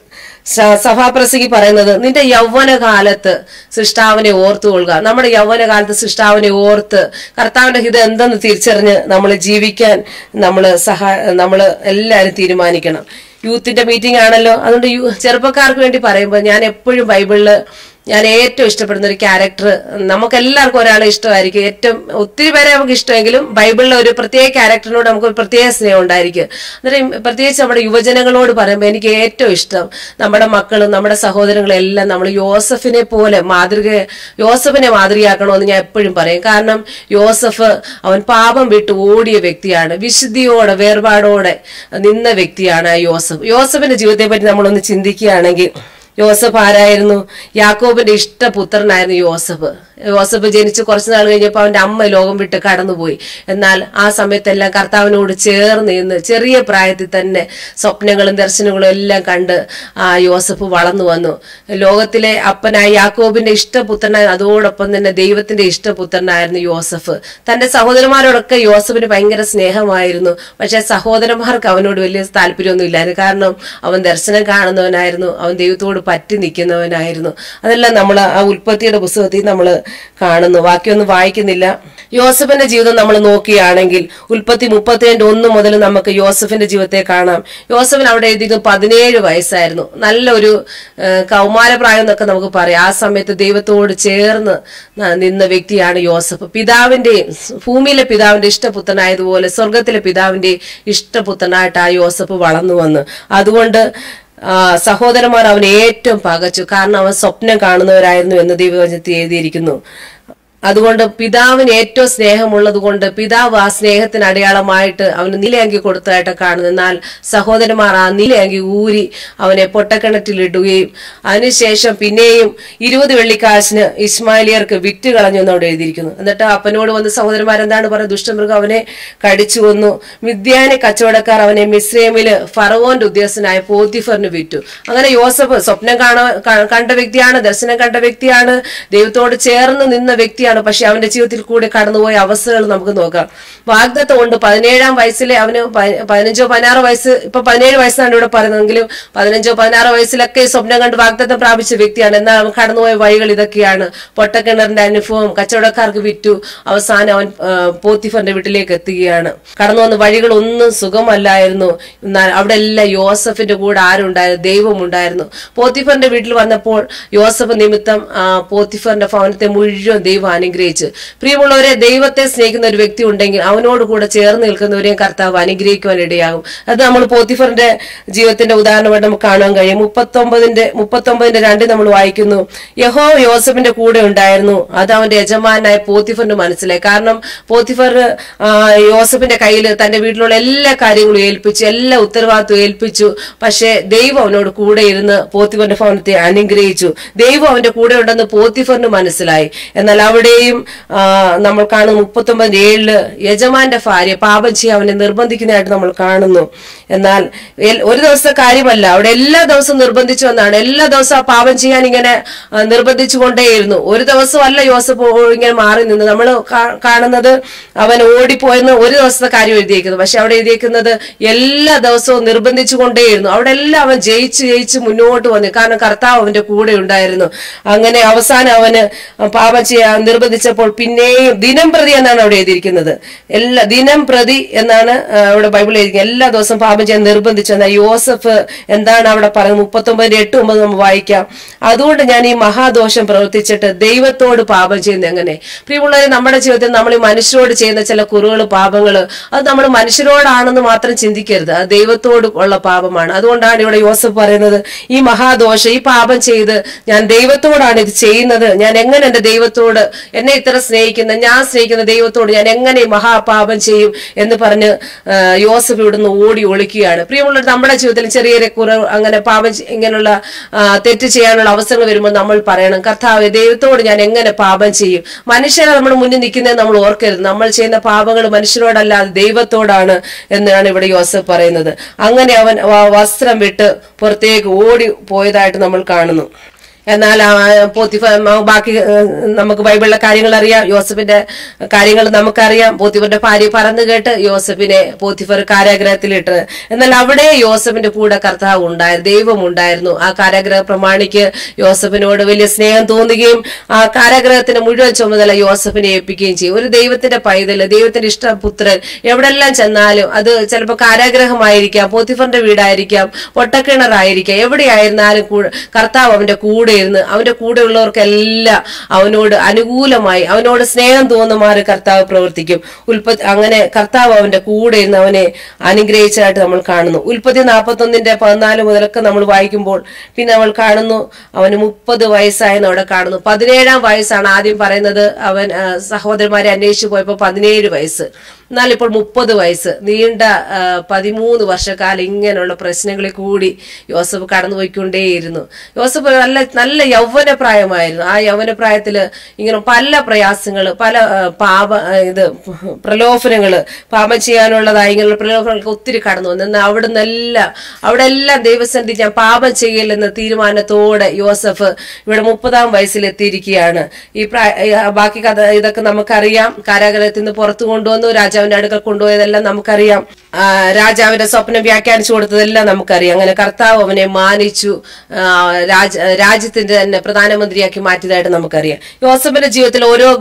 സഭാപ്രസംഗി പറയുന്നത്, നിന്റെ യൗവനകാലത്ത് സൃഷ്ടാവിനെ ഓർത്തുകൊള്ളുക. നമ്മുടെ യൗവനകാലത്ത് സൃഷ്ടാവിനെ ഓർത്ത് കർത്താവിന്റെ ഹിതം എന്തെന്ന് തിരിച്ചറിഞ്ഞ് നമ്മൾ ജീവിക്കാൻ നമ്മൾ എല്ലാവരും തീരുമാനിക്കണം. യൂത്തിന്റെ മീറ്റിംഗ് ആണല്ലോ, അതുകൊണ്ട് ചെറുപ്പക്കാർക്ക് വേണ്ടി പറയുമ്പോൾ ഞാൻ എപ്പോഴും ബൈബിളില് ഞാൻ ഏറ്റവും ഇഷ്ടപ്പെടുന്ന ഒരു ക്യാരക്ടർ, നമുക്ക് എല്ലാവർക്കും ഒരാളെ ഇഷ്ടമായിരിക്കും. ഒത്തിരി പേരെ നമുക്ക് ഇഷ്ടമെങ്കിലും ബൈബിളിലെ ഒരു പ്രത്യേക ക്യാരക്ടറിനോട് നമുക്ക് ഒരു പ്രത്യേക സ്നേഹം ഉണ്ടായിരിക്കും. അന്നേരം പ്രത്യേകിച്ച് നമ്മുടെ യുവജനങ്ങളോട് പറയുമ്പോൾ എനിക്ക് ഏറ്റവും ഇഷ്ടം നമ്മുടെ മക്കളും നമ്മുടെ സഹോദരങ്ങളും എല്ലാം നമ്മൾ യോസഫിനെ മാതൃകയാക്കണമെന്ന് ഞാൻ എപ്പോഴും പറയും. കാരണം യോസഫ് അവൻ പാപം വിട്ട് ഓടിയ വ്യക്തിയാണ്, വിശുദ്ധിയോടെ വേർപാടോടെ നിന്ന വ്യക്തിയാണ് യോസഫിന്റെ ജീവിതത്തെ പറ്റി നമ്മളൊന്ന് ചിന്തിക്കുകയാണെങ്കിൽ യോസഫ് ആരായിരുന്നു? യാക്കോബിന്റെ ഇഷ്ടപുത്രനായിരുന്നു യോസഫ്. യോസഫ് ജനിച്ച് കുറച്ചു നാൾ കഴിഞ്ഞപ്പോൾ അവന്റെ അമ്മ ലോകം വിട്ട് കടന്നുപോയി. എന്നാൽ ആ സമയത്തെല്ലാം കർത്താവിനോട് ചേർന്ന് നിന്ന് ചെറിയ പ്രായത്തിൽ തന്നെ സ്വപ്നങ്ങളും ദർശനങ്ങളും എല്ലാം കണ്ട് ആ യോസഫ് വളർന്നു വന്നു. ലോകത്തിലെ അപ്പനായ യാക്കോബിന്റെ ഇഷ്ടപുത്രനായ, അതോടൊപ്പം തന്നെ ദൈവത്തിന്റെ ഇഷ്ടപുത്രനായിരുന്നു യോസഫ്. തന്റെ സഹോദരന്മാരോടൊക്കെ യോസഫിന് ഭയങ്കര സ്നേഹമായിരുന്നു. പക്ഷെ സഹോദരന്മാർക്ക് അവനോട് വലിയ താല്പര്യമൊന്നും ഇല്ലായിരുന്നു. കാരണം അവൻ ദർശനം കാണുന്നവനായിരുന്നു, അവൻ ദൈവത്തോട് പറ്റി നിൽക്കുന്നവനായിരുന്നു. അതെല്ലാം നമ്മൾ ആ ഉൽപ്പത്തിയുടെ പുസ്തകത്തിൽ നമ്മൾ കാണുന്നു. ബാക്കിയൊന്നും വായിക്കുന്നില്ല. യോസഫിന്റെ ജീവിതം നമ്മൾ നോക്കുകയാണെങ്കിൽ ഉൽപ്പത്തി 32:1 മുതൽ നമുക്ക് യോസഫിന്റെ ജീവിതത്തെ കാണാം. യോസഫിന് അവിടെ എഴുതിയത് 17 വയസ്സായിരുന്നു. നല്ലൊരു കൗമാരപ്രായം എന്നൊക്കെ നമുക്ക് പറയാം. ആ സമയത്ത് ദൈവത്തോട് ചേർന്ന് നിന്ന വ്യക്തിയാണ് യോസഫ്. പിതാവിന്റെയും, ഭൂമിയിലെ പിതാവിന്റെ ഇഷ്ടപുത്രനായതുപോലെ സ്വർഗത്തിലെ പിതാവിന്റെ ഇഷ്ടപുത്രനായിട്ട് ആ യോസഫ് വളർന്നു വന്നു. അതുകൊണ്ട് സഹോദരന്മാർ അവനെ ഏറ്റവും പകച്ചു. കാരണം അവൻ സ്വപ്നം കാണുന്നവരായിരുന്നു എന്ന് ദൈവവചനത്തിൽ എഴുതിയിരിക്കുന്നു. അതുകൊണ്ട് പിതാവിന് ഏറ്റവും സ്നേഹമുള്ളത് കൊണ്ട് പിതാവ് ആ സ്നേഹത്തിന് അടയാളമായിട്ട് അവന് നീലയങ്കി കൊടുത്തതായിട്ട് കാണുന്നു. എന്നാൽ സഹോദരന്മാർ ആ നീലയങ്കി ഊരി അവനെ പൊട്ടക്കിണറ്റിലിടുകയും അതിനുശേഷം പിന്നെയും 20 വെള്ളിക്കാശിന് ഇസ്മായിലിയർക്ക് വിറ്റ് കളഞ്ഞു എന്ന് അവിടെ എഴുതിയിരിക്കുന്നു. എന്നിട്ട് അപ്പനോട് വന്ന് സഹോദരന്മാരെന്താണ് പറയുന്നത്? ദുഷ്ടമൃഗം അവനെ കടിച്ചു കൊന്നു. മിദ്യാനി കച്ചവടക്കാർ അവനെ മിസ്രൈമില് ഫറവോന്റെ ഉദ്യോഗസ്ഥനായ പോത്തിഫറിന് വിറ്റു. അങ്ങനെ യോസഫ് സ്വപ്നം കണ്ട വ്യക്തിയാണ്, ദർശനം കണ്ട വ്യക്തിയാണ്, ദൈവത്തോട് ചേർന്ന് നിന്ന വ്യക്തിയാണ്. പക്ഷെ അവന്റെ ജീവിതത്തിൽ കൂടെ കടന്നുപോയ അവസ്ഥകൾ നമുക്ക് നോക്കാം. വാഗ്ദത്തം കൊണ്ട് 17-ാം വയസ്സിലെ അവന് 15-16 വയസ്സ്, ഇപ്പൊ 17 വയസ്സാണ് ഇവിടെ പറയുന്നതെങ്കിലും 15-16 വയസ്സിലൊക്കെ സ്വപ്നം കണ്ട് വാഗ്ദത്തം പ്രാപിച്ച വ്യക്തിയാണ്. എന്നാൽ അവൻ കടന്നുപോയ വഴികൾ ഇതൊക്കെയാണ്. പൊട്ടക്കിണറിന്റെ അനുഭവം, കച്ചവടക്കാർക്ക് വിറ്റു, അവസാനം അവൻ പോത്തിഫറിന്റെ വീട്ടിലേക്ക് എത്തുകയാണ്. കടന്നു വന്ന വഴികളൊന്നും സുഖമല്ലായിരുന്നു. എന്നാൽ അവിടെ എല്ലാം യോസഫിന്റെ കൂടെ ആരുണ്ടായിരുന്നു? ദൈവമുണ്ടായിരുന്നു. പോത്തിഫറിന്റെ വീട്ടിൽ വന്നപ്പോൾ യോസഫ് നിമിത്തം പോത്തിഫറിന്റെ ഭവനത്തെ മുഴുവൻ ദൈവം അനുഗ്രഹിച്ചു. പ്രിയമുള്ളവരെ, ദൈവത്തെ സ്നേഹിക്കുന്ന ഒരു വ്യക്തി ഉണ്ടെങ്കിൽ അവനോട് കൂടെ ചേർന്ന് നിൽക്കുന്നവരെയും കർത്താവ് അനുഗ്രഹിക്കുവാൻ ഇടയാകും. അത് നമ്മൾ പോത്തിഫറിന്റെ ജീവിതത്തിന്റെ ഉദാഹരണമായിട്ട് നമുക്ക് കാണാൻ കഴിയും. 39:2 നമ്മൾ വായിക്കുന്നു, യഹോവ യോസഫിന്റെ കൂടെ ഉണ്ടായിരുന്നു. അത് അവന്റെ യജമാനായ പോത്തിഫറിന് മനസ്സിലായി. കാരണം പോത്തിഫർ യോസഫിന്റെ കയ്യിൽ തന്റെ വീട്ടിലുള്ള എല്ലാ കാര്യങ്ങളും ഏൽപ്പിച്ചു, എല്ലാ ഉത്തരവാദിത്വം ഏൽപ്പിച്ചു. പക്ഷെ ദൈവം അവനോട് കൂടെ ഇരുന്ന് പോത്തിഫറിന്റെ ഭവനത്തെ അനുഗ്രഹിച്ചു. ദൈവം അവന്റെ കൂടെ ഉണ്ടെന്ന് പോത്തിഫറിന് മനസ്സിലായി. എന്നാൽ അവിടെയും നമ്മൾ കാണുന്നു 39:7 യജമാന്റെ ഭാര്യ പാപം ചെയ്യാൻ അവനെ നിർബന്ധിക്കുന്നതായിട്ട് നമ്മൾ കാണുന്നു. എന്നാൽ ഒരു ദിവസത്തെ കാര്യമല്ല, അവിടെ എല്ലാ ദിവസവും നിർബന്ധിച്ചു എന്നാണ്. എല്ലാ ദിവസവും ആ പാപം ചെയ്യാൻ ഇങ്ങനെ നിർബന്ധിച്ചു കൊണ്ടേയിരുന്നു. ഒരു ദിവസമല്ല യോസഫ് ഇങ്ങനെ മാറി നിന്ന്. നമ്മൾ കാണുന്നത് അവൻ ഓടിപ്പോയെന്ന് ഒരു ദിവസത്തെ കാര്യം എഴുതിയേക്കുന്നു. പക്ഷെ അവിടെ എഴുതിയേക്കുന്നത് എല്ലാ ദിവസവും നിർബന്ധിച്ചു കൊണ്ടേയിരുന്നു. അവിടെ എല്ലാം അവൻ ജയിച്ച് മുന്നോട്ട് വന്നു. കാരണം കർത്താവ് അവന്റെ കൂടെ ഉണ്ടായിരുന്നു. അങ്ങനെ അവസാനം അവന് പാപം ചെയ്യാൻ നിർബന്ധിച്ചപ്പോൾ പിന്നെയും ദിനം പ്രതി എന്നാണ് അവിടെ എഴുതിയിരിക്കുന്നത്. ദിനം പ്രതി എന്നാണ് അവിടെ ബൈബിൾ എഴുതിയിരിക്കുന്നത്. എല്ലാ ദിവസവും പാപം ചെയ്യാൻ നിർബന്ധിച്ചു. എന്നാൽ യോസഫ് എന്താണ് അവിടെ പറയുന്നത്? 39:8-9 നമ്മൾ വായിക്കാം. അതുകൊണ്ട് ഞാൻ ഈ മഹാദോഷം പ്രവർത്തിച്ചിട്ട് ദൈവത്തോട് പാപം ചെയ്യുന്നത് എങ്ങനെ? പ്രിയമുള്ളവരെ, നമ്മുടെ ജീവിതത്തിൽ നമ്മൾ ഈ മനുഷ്യരോട് ചെയ്യുന്ന ചില കുറവുകൾ, പാപങ്ങൾ, അത് നമ്മൾ മനുഷ്യരോടാണെന്ന് മാത്രം ചിന്തിക്കരുത്. അത് ദൈവത്തോട് ഉള്ള പാപമാണ്. അതുകൊണ്ടാണ് ഇവിടെ യോസഫ് പറയുന്നത്, ഈ മഹാദോഷം, ഈ പാപം ചെയ്ത് ഞാൻ ദൈവത്തോടാണ് ഇത് ചെയ്യുന്നത്. ഞാൻ എങ്ങനെ എന്റെ ദൈവത്തോട്, എന്നെ ഇത്ര സ്നേഹിക്കുന്ന, ഞാൻ സ്നേഹിക്കുന്ന ദൈവത്തോട് ഞാൻ എങ്ങനെ മഹാപാപം ചെയ്യും എന്ന് പറഞ്ഞ് യോസഫ് ഇവിടുന്ന് ഓടി ഒളിക്കുകയാണ്. പ്രിയമുള്ളവർ, നമ്മുടെ ജീവിതത്തിൽ ചെറിയ കുറവ്, അങ്ങനെ പാപം, ഇങ്ങനെയുള്ള തെറ്റ് ചെയ്യാനുള്ള അവസരങ്ങൾ വരുമ്പോൾ നമ്മൾ പറയണം, കർത്താവേ, ദൈവത്തോട് ഞാൻ എങ്ങനെ പാപം ചെയ്യും? മനുഷ്യരെ നമ്മുടെ മുന്നിൽ നിൽക്കുന്നത് നമ്മൾ ഓർക്കരുത്. നമ്മൾ ചെയ്യുന്ന പാപങ്ങൾ മനുഷ്യരോടല്ല, അത് ദൈവത്തോടാണ് എന്നാണ് ഇവിടെ യോസഫ് പറയുന്നത്. അങ്ങനെ അവൻ വസ്ത്രം വിട്ട് പുറത്തേക്ക് ഓടി പോയതായിട്ട് നമ്മൾ കാണുന്നു. എന്നാൽ പോത്തിഫർ, ബാക്കി നമുക്ക് ബൈബിളിലെ കാര്യങ്ങൾ അറിയാം, യോസഫിന്റെ കാര്യങ്ങൾ നമുക്കറിയാം. പോത്തിഫറിന്റെ ഭാര്യ പറന്നു കേട്ട് യോസഫിനെ പോത്തിഫർ കാരാഗ്രഹത്തിലിട്ട്. എന്നാൽ അവിടെ യോസഫിന്റെ കൂടെ കർത്താവ് ഉണ്ടായിരുന്നു, ദൈവം ഉണ്ടായിരുന്നു. ആ കാരാഗ്രഹ പ്രമാണിക്ക് യോസഫിനോട് വലിയ സ്നേഹം തോന്നുകയും ആ കാരാഗ്രഹത്തിന്റെ മുഴുവൻ ചുമതല യോസഫിനെ ഏൽപ്പിക്കുകയും ചെയ്യും. ഒരു ദൈവത്തിന്റെ പൈതല്, ദൈവത്തിന്റെ ഇഷ്ടപുത്രൻ എവിടെല്ലാം ചെന്നാലും, അത് ചിലപ്പോൾ കാരാഗ്രഹമായിരിക്കാം, പോത്തിഫറിന്റെ വീടായിരിക്കാം, പൊട്ടക്കിണറായിരിക്കാം, എവിടെയായിരുന്നാലും കർത്താവ് അവന്റെ കൂടെ ഇരുന്ന് അവന്റെ കൂടെ ഉള്ളവർക്കെല്ലാം അവനോട് അനുകൂലമായി അവനോട് സ്നേഹം തോന്നുമാറ് കർത്താവ് പ്രവർത്തിക്കും. അങ്ങനെ കർത്താവ് അവന്റെ കൂടെ ഇരുന്ന് അവനെ അനുഗ്രഹിച്ചതായിട്ട് നമ്മൾ കാണുന്നു. ഉൽപ്പത്തി 41:14 മുതലൊക്കെ നമ്മൾ വായിക്കുമ്പോൾ പിന്നെ നമ്മൾ കാണുന്നു അവന് 30 വയസ്സായെന്ന് അവിടെ കാണുന്നു. 17-ാം വയസ്സാണ് ആദ്യം പറയുന്നത്. അവൻ സഹോദരന്മാരെ അന്വേഷിച്ചു പോയപ്പോൾ 17 വയസ്സ്. എന്നാൽ ഇപ്പോൾ 30 വയസ്സ്. നീണ്ട 13 വർഷക്കാലം ഇങ്ങനെയുള്ള പ്രശ്നങ്ങളിൽ കൂടി യോസഫ് കടന്നുപോയിക്കൊണ്ടേയിരുന്നു. യോസഫ് നല്ല യൗവന പ്രായമായിരുന്നു. ആ യൗവന പ്രായത്തില് ഇങ്ങനെ പല പ്രയാസങ്ങള്, പല പ്രലോഭനങ്ങള്, പാപം ചെയ്യാനുള്ളതായി ഇങ്ങനെയുള്ള പ്രലോഭനങ്ങൾക്ക് ഒത്തിരി കടന്നു വന്നു. എന്നാൽ അവിടെ എല്ലാം ദൈവസന്നിധി ഞാൻ പാപം ചെയ്യില്ലെന്ന തീരുമാനത്തോടെ യോസഫ് ഇവിടെ 30-ാം വയസ്സിലെത്തിയിരിക്കുകയാണ്. ബാക്കി കഥ ഇതൊക്കെ നമുക്കറിയാം. കാരാഗ്രഹത്തിൽ നിന്ന് പുറത്തു കൊണ്ടുവന്നു, രാജാവിന്റെ അടുക്കൽ കൊണ്ടുപോയതെല്ലാം നമുക്കറിയാം. രാജാവിന്റെ സ്വപ്നം വ്യാഖ്യാനിച്ചു കൊടുത്തതെല്ലാം നമുക്കറിയാം. അങ്ങനെ കർത്താവ് അവനെ മാനിച്ചു, രാജ്യത്തിന്റെ തന്നെ പ്രധാനമന്ത്രിയാക്കി മാറ്റിയതായിട്ട് നമുക്കറിയാം. യോസഫിന്റെ ജീവിതത്തിൽ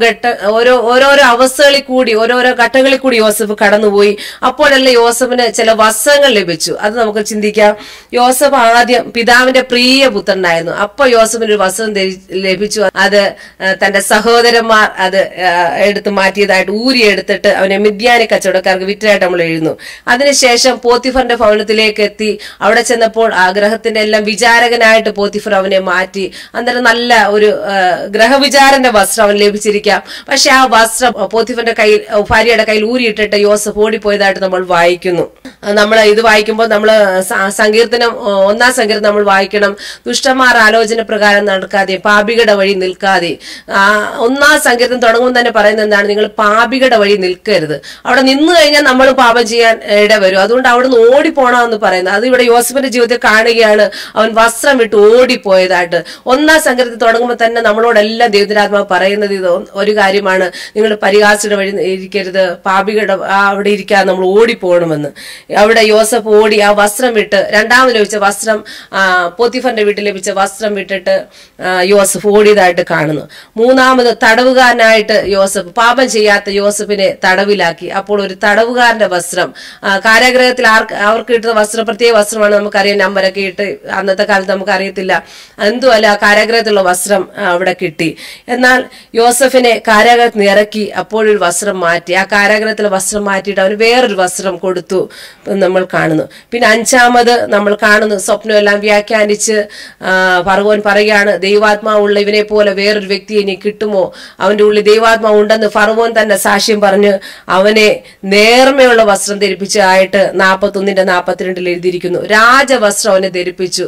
ഓരോരോ അവസ്ഥകളിൽ കൂടി, ഓരോരോ ഘട്ടങ്ങളിൽ കൂടി യോസഫ് കടന്നുപോയി. അപ്പോഴല്ല യോസഫിന് ചില വസ്ത്രങ്ങൾ ലഭിച്ചു. അത് നമുക്ക് ചിന്തിക്കാം. യോസഫ് ആദ്യം പിതാവിന്റെ പ്രിയ പുത്രനായിരുന്നു. അപ്പൊ യോസഫിന് ഒരു വസ്ത്രം ലഭിച്ചു. അത് തന്റെ സഹോദരന്മാർ അത് എടുത്ത് മാറ്റിയതായിട്ട് ഊരിയെടുത്തിട്ട് അവനെ മിദ്യാനി കച്ചവടക്കാർക്ക് വിറ്റായിട്ട് നമ്മൾ എഴുതുന്നു. അതിനുശേഷം പോത്തിഫറിന്റെ ഭവനത്തിലേക്ക് എത്തി. അവിടെ ചെന്നപ്പോൾ ആ ഗ്രഹത്തിന്റെ എല്ലാം വിചാരകനായിട്ട് പോത്തിഫർ അവനെ മാറ്റി. അന്നേരം നല്ല ഒരു ഗ്രഹവിചാരന്റെ വസ്ത്രം അവൻ ലഭിച്ചിരിക്കാം. പക്ഷെ ആ വസ്ത്രം പോത്തിഫറിന്റെ ഭാര്യയുടെ കയ്യിൽ ഊരിയിട്ടിട്ട് യോസഫ് ഓടിപ്പോയതായിട്ട് നമ്മൾ വായിക്കുന്നു. നമ്മൾ ഇത് വായിക്കുമ്പോൾ നമ്മൾ സങ്കീർത്തനം 1-ാം സങ്കീർത്തനം നമ്മൾ വായിക്കണം. ദുഷ്ടന്മാർ ആലോചന പ്രകാരം നടക്കാതെ പാപികളുടെ വഴി നിൽക്കാതെ. 1-ാം സങ്കീർത്തനം തുടങ്ങുമ്പോൾ തന്നെ പറയുന്നത് എന്താണ്? നിങ്ങൾ പാപികളുടെ വഴി നിൽക്കരുത്. അവിടെ നിന്ന് കഴിഞ്ഞാൽ നമ്മൾ പാപം ചെയ്യാൻ ഇടവരും. അതുകൊണ്ട് അവിടെ നിന്ന് ഓടിപ്പോണമെന്ന് പറയുന്നത്. അത് ഇവിടെ യോസഫിന്റെ ജീവിതത്തിൽ കാണുകയാണ്. അവൻ വസ്ത്രം വിട്ട് ഓടിപ്പോയതായിട്ട്. 1-ാം സങ്കീർത്തനം തുടങ്ങുമ്പോൾ തന്നെ നമ്മളോടെല്ലാം ദൈവത്തിനാത്മാവ് പറയുന്നത് ഇത് ഒരു കാര്യമാണ്. നിങ്ങൾ പരിഹാസിയുടെ വഴി ഇരിക്കരുത്, പാപികളുടെ അവിടെ ഇരിക്കാതെ നമ്മൾ ഓടിപ്പോകണമെന്ന്. അവിടെ യോസഫ് ഓടി ആ വസ്ത്രം വിട്ട്, രണ്ടാമത് ലഭിച്ച വസ്ത്രം, പോത്തിഫറിന്റെ വീട്ടിൽ ലഭിച്ച വസ്ത്രം വിട്ടിട്ട് യോസഫ് ഓടിയതായിട്ട് കാണുന്നു. മൂന്നാമത് തടവുകാരനായിട്ട് യോസഫ്, പാപം ചെയ്യാത്ത യോസഫിനെ തടവിലാക്കി. അപ്പോൾ ഒരു തടവുകാരന്റെ വസ്ത്രം, കാരാഗ്രഹത്തിൽ അവർക്ക് കിട്ടുന്ന വസ്ത്രം പ്രത്യേക വസ്ത്രമാണ്. നമുക്കറിയാം, നമ്പരൊക്കെ ഇട്ട് അന്നത്തെ കാലത്ത് നമുക്ക് അറിയത്തില്ല. എന്തുമല്ല, കാരാഗ്രഹത്തിലുള്ള വസ്ത്രം അവിടെ കിട്ടി. എന്നാൽ യോസഫിനെ കാരാഗ്രഹത്തിൽ നിന്ന് ഇറക്കി അപ്പോഴൊരു വസ്ത്രം മാറ്റി. ആ കാരാഗ്രഹത്തിലെ വസ്ത്രം മാറ്റിയിട്ട് അവന് വേറൊരു വസ്ത്രം കൊടുത്തു നമ്മൾ കാണുന്നു. പിന്നെ 5-ാമത് നമ്മൾ കാണുന്നു, സ്വപ്നമെല്ലാം വ്യാഖ്യാനിച്ച് ഫറവോൻ പറയുകയാണ്, ദൈവാത്മാവുള്ള ഇവനെ പോലെ വേറൊരു വ്യക്തിയെ ഇനി കിട്ടുമോ? അവന്റെ ഉള്ളിൽ ദൈവാത്മാവ് ഉണ്ടെന്ന് ഫറവോൻ തന്നെ സാക്ഷ്യം പറഞ്ഞ് അവനെ നേർമയുള്ള വസ്ത്രം ധരിപ്പിച്ചതായിട്ട് 41:42 എഴുതിയിരിക്കുന്നു. രാജവസ്ത്രം അവനെ ധരിപ്പിച്ചു.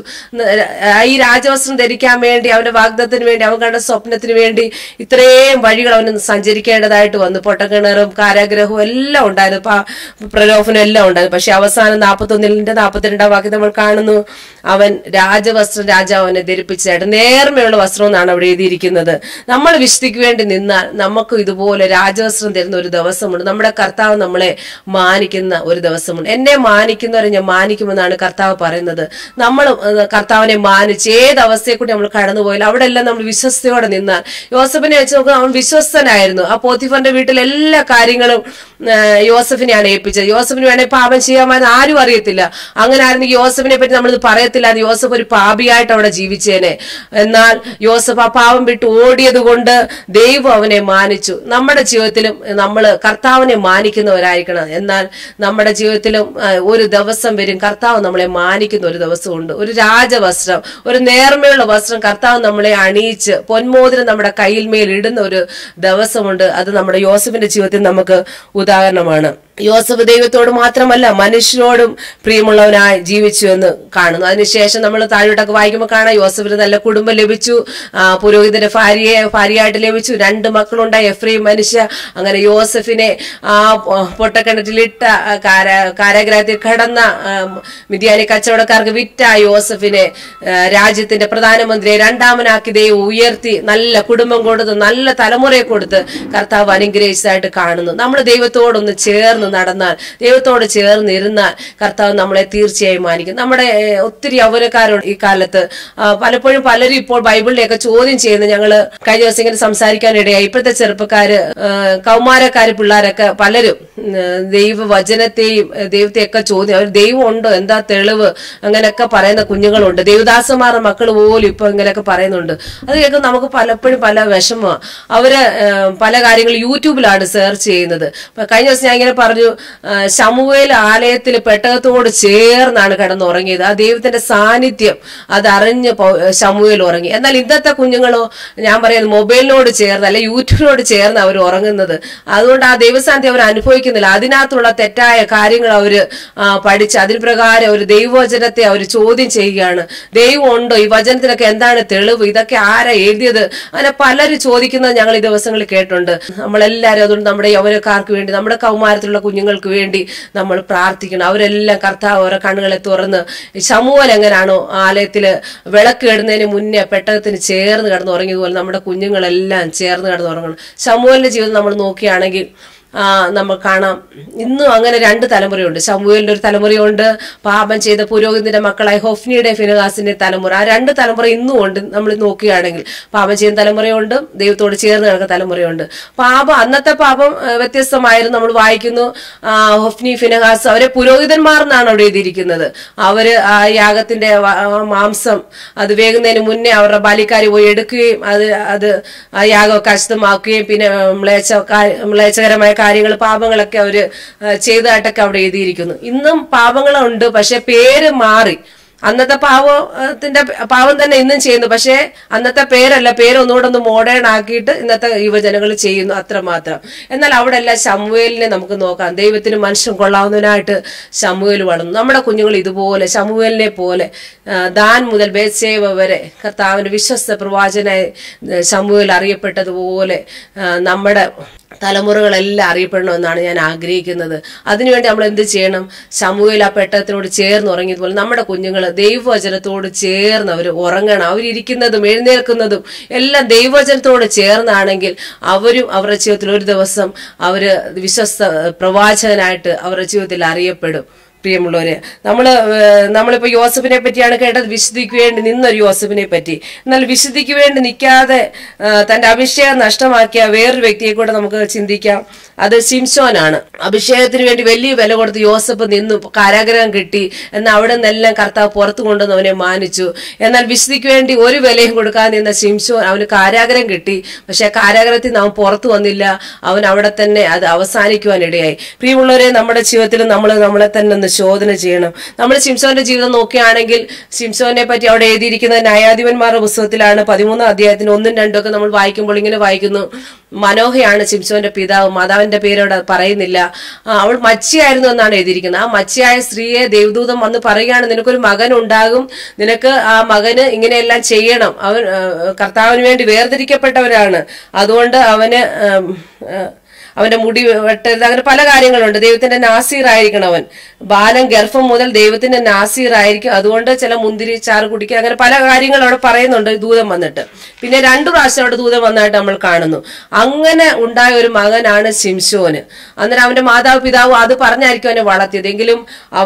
ഈ രാജവസ്ത്രം ധരിക്കാൻ വേണ്ടി, അവന്റെ വാഗ്ദത്തിന് വേണ്ടി, അവൻ കണ്ട സ്വപ്നത്തിന് വേണ്ടി ഇത്രയും വഴികൾ അവന് സഞ്ചരിക്കേണ്ടതായിട്ട് വന്നു. പൊട്ടക്കിണറും കാരാഗ്രഹവും എല്ലാം ഉണ്ടായിരുന്നു, പ്രലോഭനം എല്ലാം ഉണ്ടായിരുന്നു. പക്ഷെ അവസാനം 41:42 വാക്യം നമ്മൾ കാണുന്നു, അവൻ രാജവസ്ത്രം രാജാവ് അവനെ ധരിപ്പിച്ചതായിട്ട്. നേർമയുള്ള വസ്ത്രം എന്നാണ് അവിടെ എഴുതിയിരിക്കുന്നത്. നമ്മൾ വിശുദ്ധിക്ക് വേണ്ടി നിന്നാൽ നമുക്ക് ഇതുപോലെ രാജവസ്ത്രം തരുന്ന ഒരു ദിവസമുണ്ട്. നമ്മുടെ കർത്താവ് നമ്മളെ മാനിക്കുന്ന ഒരു ദിവസമുണ്ട്. എന്നെ മാനിക്കുന്നവരെ ഞാൻ മാനിക്കുമെന്നാണ് കർത്താവ് പറയുന്നത്. നമ്മൾ കർത്താവിനെ മാനിച്ച് ഏത് അവസ്ഥയെ കൂടി നമ്മൾ കടന്നുപോയാൽ അവിടെ എല്ലാം നമ്മൾ വിശ്വസ്തയോടെ നിന്നാൽ, യോസഫിനെ വെച്ച് നോക്കുക, അവൻ വിശ്വസ്തനായിരുന്നു. ആ പോത്തിഫറിന്റെ വീട്ടിൽ എല്ലാ കാര്യങ്ങളും യോസഫിനെയാണ് ഏൽപ്പിച്ചത്. യോസഫിന് വേണമെങ്കിൽ പാപം ചെയ്യാമെന്ന് ആരും അറിയത്തില്ല. അങ്ങനെ ആയിരുന്നെങ്കിൽ യോസഫിനെ പറ്റി നമ്മളിത് പറയത്തില്ല, യോസഫ് ഒരു പാപിയായിട്ട് അവിടെ ജീവിച്ചേനെ. എന്നാൽ യോസഫ് ആ പാപം വിട്ട് ഓടിയത് കൊണ്ട് ദൈവം അവനെ മാനിച്ചു. നമ്മുടെ ജീവിതത്തിലും നമ്മൾ കർത്താവിനെ മാനിക്കുന്നവരായിരിക്കണം. എന്നാൽ നമ്മുടെ ജീവിതത്തിലും ഒരു ദിവസം വരും, കർത്താവ് നമ്മളെ മാനിക്കുന്ന ഒരു ദിവസമുണ്ട്. ഒരു രാജവസ്ത്രം, ഒരു നേർമയുള്ള വസ്ത്രം കർത്താവ് നമ്മളെ അണിയിച്ച് പൊന്മോതിരം നമ്മുടെ കയ്യിൽ മേൽ ഇടുന്ന ഒരു ദിവസമുണ്ട്. അത് നമ്മുടെ യോസഫിന്റെ ജീവിതത്തിൽ നമുക്ക് ഉദാഹരണമാണ്. യോസഫ് ദൈവത്തോട് മാത്രമല്ല മനുഷ്യരോടും പ്രിയമുള്ളവനായി ജീവിച്ചു എന്ന് കാണുന്നു. അതിനുശേഷം നമ്മൾ താഴോട്ടൊക്കെ വായിക്കുമ്പോൾ കാണാം, യോസഫിന് നല്ല കുടുംബം ലഭിച്ചു, പുരോഹിതന്റെ ഭാര്യയായിട്ട് ലഭിച്ചു, 2 മക്കളുണ്ടായി, എഫ്രൈം മനുഷ്യ. അങ്ങനെ യോസഫിനെ ആ പൊട്ടക്കിണറ്റിലിട്ട കാരാഗ്രഹത്തിൽ കടന്ന മിദ്യാനി കച്ചവടക്കാർക്ക് വിറ്റ യോസഫിനെ രാജ്യത്തിന്റെ പ്രധാനമന്ത്രിയെ രണ്ടാമനാക്കി ദൈവം ഉയർത്തി നല്ല കുടുംബം കൊടുത്ത് നല്ല തലമുറയെ കൊടുത്ത് കർത്താവ് അനുഗ്രഹിച്ചതായിട്ട് കാണുന്നു. നമ്മൾ ദൈവത്തോടൊന്ന് ചേർന്ന് നടന്നാൽ, ദൈവത്തോട് ചേർന്നിരുന്നാൽ കർത്താവ് നമ്മളെ തീർച്ചയായും മാനിക്കും. നമ്മുടെ ഒത്തിരി യൗവനക്കാരുണ്ട് ഈ കാലത്ത്. പലപ്പോഴും പലരും ഇപ്പോൾ ബൈബിളിനെയൊക്കെ ചോദ്യം ചെയ്യുന്നത് ഞങ്ങള് കഴിഞ്ഞ ദിവസം ഇങ്ങനെ സംസാരിക്കാനിടയായി. ഇപ്പോഴത്തെ ചെറുപ്പക്കാര്, കൗമാരക്കാര്, പിള്ളേരൊക്കെ പലരും ദൈവവചനത്തെയും ദൈവത്തെയൊക്കെ ചോദ്യം, അവർ ദൈവം ഉണ്ടോ, എന്താ തെളിവ്, അങ്ങനെയൊക്കെ പറയുന്ന കുഞ്ഞുങ്ങളുണ്ട്. ദേവദാസന്മാരുടെ മക്കൾ പോലും ഇപ്പൊ ഇങ്ങനെയൊക്കെ പറയുന്നുണ്ട്. അത് കേൾക്കുമ്പോൾ നമുക്ക് പലപ്പോഴും പല വിഷമമാണ്. അവര് പല കാര്യങ്ങൾ യൂട്യൂബിലാണ് സെർച്ച് ചെയ്യുന്നത്. കഴിഞ്ഞ ദിവസം ഞാൻ ഇങ്ങനെ പറഞ്ഞു, ശമൂവേൽ ആലയത്തിൽ പെട്ടകത്തോട് ചേർന്നാണ് കിടന്നുറങ്ങിയത്. ആ ദൈവത്തിന്റെ സാന്നിധ്യം അതറിഞ്ഞ് ശമൂവേൽ ഉറങ്ങി. എന്നാൽ ഇന്നത്തെ കുഞ്ഞുങ്ങളോ, ഞാൻ പറയുന്നത് മൊബൈലിനോട് ചേർന്ന് അല്ലെ യൂട്യൂബിനോട് ചേർന്ന് അവർ ഉറങ്ങുന്നത്. അതുകൊണ്ട് ആ ദൈവസാന്നിധ്യം അവർ അനുഭവിക്കുന്നില്ല. അതിനകത്തുള്ള തെറ്റായ കാര്യങ്ങൾ അവര് പഠിച്ച് അതിന് പ്രകാരം ഒരു ദൈവവചനത്തെ അവർ ചോദ്യം ചെയ്യുകയാണ്. ദൈവം ഉണ്ടോ, ഈ വചനത്തിനൊക്കെ എന്താണ് തെളിവ്, ഇതൊക്കെ ആരാ എഴുതിയത്, അങ്ങനെ പലരും ചോദിക്കുന്നത് ഞങ്ങൾ ഈ ദിവസങ്ങളിൽ കേട്ടുണ്ട്. നമ്മളെല്ലാവരും അതുകൊണ്ട് നമ്മുടെ യൗവനക്കാർക്ക് വേണ്ടി, നമ്മുടെ കൗമാരത്തിലുള്ള കുഞ്ഞുങ്ങൾക്ക് വേണ്ടി നമ്മൾ പ്രാർത്ഥിക്കണം. അവരെല്ലാം കർത്താവ് അവരുടെ കണ്ണുകളെ തുറന്ന് ശമൂവേൽ എങ്ങനെയാണോ ആലയത്തില് വിളക്ക് ഇടുന്നതിന് മുന്നേ പെട്ടകത്തിന് ചേർന്ന് കിടന്ന് ഉറങ്ങിയതുപോലെ നമ്മുടെ കുഞ്ഞുങ്ങളെല്ലാം ചേർന്ന് കിടന്ന് ഉറങ്ങണം. ശമൂവേലിന്റെ ജീവിതം നമ്മൾ നോക്കുകയാണെങ്കിൽ നമ്മൾ കാണാം, ഇന്നും അങ്ങനെ രണ്ട് തലമുറയുണ്ട്. ശമൂവേലിന്റെ ഒരു തലമുറയുണ്ട്, പാപം ചെയ്ത പുരോഹിതന്റെ മക്കളായ ഹൊഫ്നിയുടെ ഫിനെഹാസിന്റെ തലമുറ. ആ രണ്ട് തലമുറ ഇന്നും ഉണ്ട്. നമ്മൾ നോക്കുകയാണെങ്കിൽ പാപം ചെയ്യുന്ന തലമുറയുണ്ട്, ദൈവത്തോട് ചേർന്ന് കിടക്കുന്ന തലമുറയുണ്ട്. അന്നത്തെ പാപം വ്യത്യസ്തമായിരുന്നു. നമ്മൾ വായിക്കുന്നു, ഹൊഫ്നി ഫിനെഹാസ് അവരെ പുരോഹിതന്മാർ എന്നാണ് അവിടെ എഴുതിയിരിക്കുന്നത്. അവര് ആ യാഗത്തിന്റെ മാംസം അത് വേകുന്നതിന് മുന്നേ അവരുടെ ബാലിക്കാരി പോയി എടുക്കുകയും അത് ആ യാഗമൊക്കെ അശുദ്ധമാക്കുകയും പിന്നെ മ്ലേച്ഛകരമായ കാര്യങ്ങൾ, പാപങ്ങളൊക്കെ അവര് ചെയ്തതായിട്ടൊക്കെ അവിടെ എഴുതിയിരിക്കുന്നു. ഇന്നും പാപങ്ങളുണ്ട്, പക്ഷെ പേര് മാറി. അന്നത്തെ പാവം തന്നെ ഇന്നും ചെയ്യുന്നു, പക്ഷെ അന്നത്തെ പേരല്ല, പേരൊന്നുകൂടെ ഒന്ന് മോഡേൺ ആക്കിയിട്ട് ഇന്നത്തെ യുവജനങ്ങൾ ചെയ്യുന്നു, അത്രമാത്രം. എന്നാൽ അവിടെ എല്ലാം ശമൂവേലിനെ നമുക്ക് നോക്കാം. ദൈവത്തിന് മനുഷ്യൻ കൊള്ളാവുന്നതിനായിട്ട് ശമൂവേൽ വളർന്നു. നമ്മുടെ കുഞ്ഞുങ്ങൾ ഇതുപോലെ ശമൂവേലിനെ പോലെ ദാൻ മുതൽ ബേത്ശേബ വരെ കർത്താവിന്റെ വിശ്വസ്ത പ്രവാചകനായി ശമൂവേൽ അറിയപ്പെട്ടതുപോലെ നമ്മുടെ തലമുറകളെല്ലാം അറിയപ്പെടണമെന്നാണ് ഞാൻ ആഗ്രഹിക്കുന്നത്. അതിനുവേണ്ടി നമ്മൾ എന്ത് ചെയ്യണം? ശമൂവേൽ ആ പെട്ടകത്തിനോട് ചേർന്ന് ഉറങ്ങിയതുപോലെ നമ്മുടെ കുഞ്ഞുങ്ങൾ ദൈവവചനത്തോട് ചേർന്ന് അവർ ഉറങ്ങണം. അവരിയ്ക്കുന്നതും എഴുന്നേൽക്കുന്നതും എല്ലാം ദൈവവചനത്തോട് ചേർന്നാണെങ്കിൽ അവരും അവരുടെ ജീവിതത്തിൽ ഒരു ദിവസം അവര് വിശ്വസ്ത പ്രവാചകനായിട്ട് അവരുടെ ജീവിതത്തിൽ അറിയപ്പെടും. പ്രിയമുള്ളവരെ, നമ്മളിപ്പോ യോസഫിനെ പറ്റിയാണ് കേട്ടത്, വിശുദ്ധിക്ക് വേണ്ടി നിന്നൊരു യോസഫിനെ പറ്റി. എന്നാൽ വിശുദ്ധിക്ക് വേണ്ടി നിൽക്കാതെ തന്റെ അഭിഷേകം നഷ്ടമാക്കിയ വേറൊരു വ്യക്തിയെ കൂടെ നമുക്ക് ചിന്തിക്കാം. അത് ശിംശോനാണ്. അഭിഷേകത്തിന് വേണ്ടി വലിയ വില കൊടുത്ത് യോസഫ് നിന്നു, കാരാഗ്രഹം കിട്ടി. എന്നാൽ അവിടെ നിന്നെല്ലാം കർത്താവ് പുറത്തു കൊണ്ടുവന്ന് അവനെ മാനിച്ചു. എന്നാൽ വിശുദ്ധിക്ക് വേണ്ടി ഒരു വിലയും കൊടുക്കാതെ നിന്ന ശിംശോൻ, അവന് കാരാഗ്രഹം കിട്ടി, പക്ഷെ കാരാഗ്രഹത്തിൽ നിന്ന് അവൻ പുറത്തു വന്നില്ല. അവൻ അവിടെ തന്നെ അത് അവസാനിക്കുവാനിടയായി. പ്രിയമുള്ളവരെ, നമ്മുടെ ജീവിതത്തിൽ നമ്മളെ തന്നെ ശോധന ചെയ്യണം. നമ്മൾ ശിംശോന്റെ ജീവിതം നോക്കുകയാണെങ്കിൽ ശിംശോനെ പറ്റി അവിടെ എഴുതിയിരിക്കുന്നത് ന്യായാധിപന്മാരുടെ പുസ്തകത്തിലാണ്. 13-ാം അധ്യായത്തിന് 1-2 ഒക്കെ നമ്മൾ വായിക്കുമ്പോൾ ഇങ്ങനെ വായിക്കുന്നു, മനോഹയാണ് ശിംശോന്റെ പിതാവ്. മാതാവിന്റെ പേരവിടെ പറയുന്നില്ല. അവൾ മച്ചിയായിരുന്നു എന്നാണ് എഴുതിയിരിക്കുന്നത്. ആ മച്ചിയായ സ്ത്രീയെ ദൈവദൂതൻ വന്ന് പറയുകയാണ്, നിനക്കൊരു മകൻ ഉണ്ടാകും, നിനക്ക് ആ മകന് ഇങ്ങനെയെല്ലാം ചെയ്യണം. അവൻ കർത്താവിന് വേണ്ടി വേർതിരിക്കപ്പെട്ടവരാണ്, അതുകൊണ്ട് അവന്റെ മുടി വെട്ടരുത്, അങ്ങനെ പല കാര്യങ്ങളുണ്ട്. ദൈവത്തിന്റെ നാസീർ ആയിരിക്കണം അവൻ. ബാലം ഗർഭം മുതൽ ദൈവത്തിന്റെ നാസീർ ആയിരിക്കും. അതുകൊണ്ട് ചില മുന്തിരി ചാറ് കുടിക്കുക, അങ്ങനെ പല കാര്യങ്ങൾ അവിടെ പറയുന്നുണ്ട് ദൂതൻ വന്നിട്ട്. പിന്നെ 2 പ്രാവശ്യം അവിടെ ദൂതൻ വന്നായിട്ട് നമ്മൾ കാണുന്നു. അങ്ങനെ ഉണ്ടായ ഒരു മകനാണ് ശിംശോന്. അന്നേരം അവന്റെ മാതാവ് പിതാവ് അത് പറഞ്ഞായിരിക്കും അവനെ വളർത്തിയത്. എങ്കിലും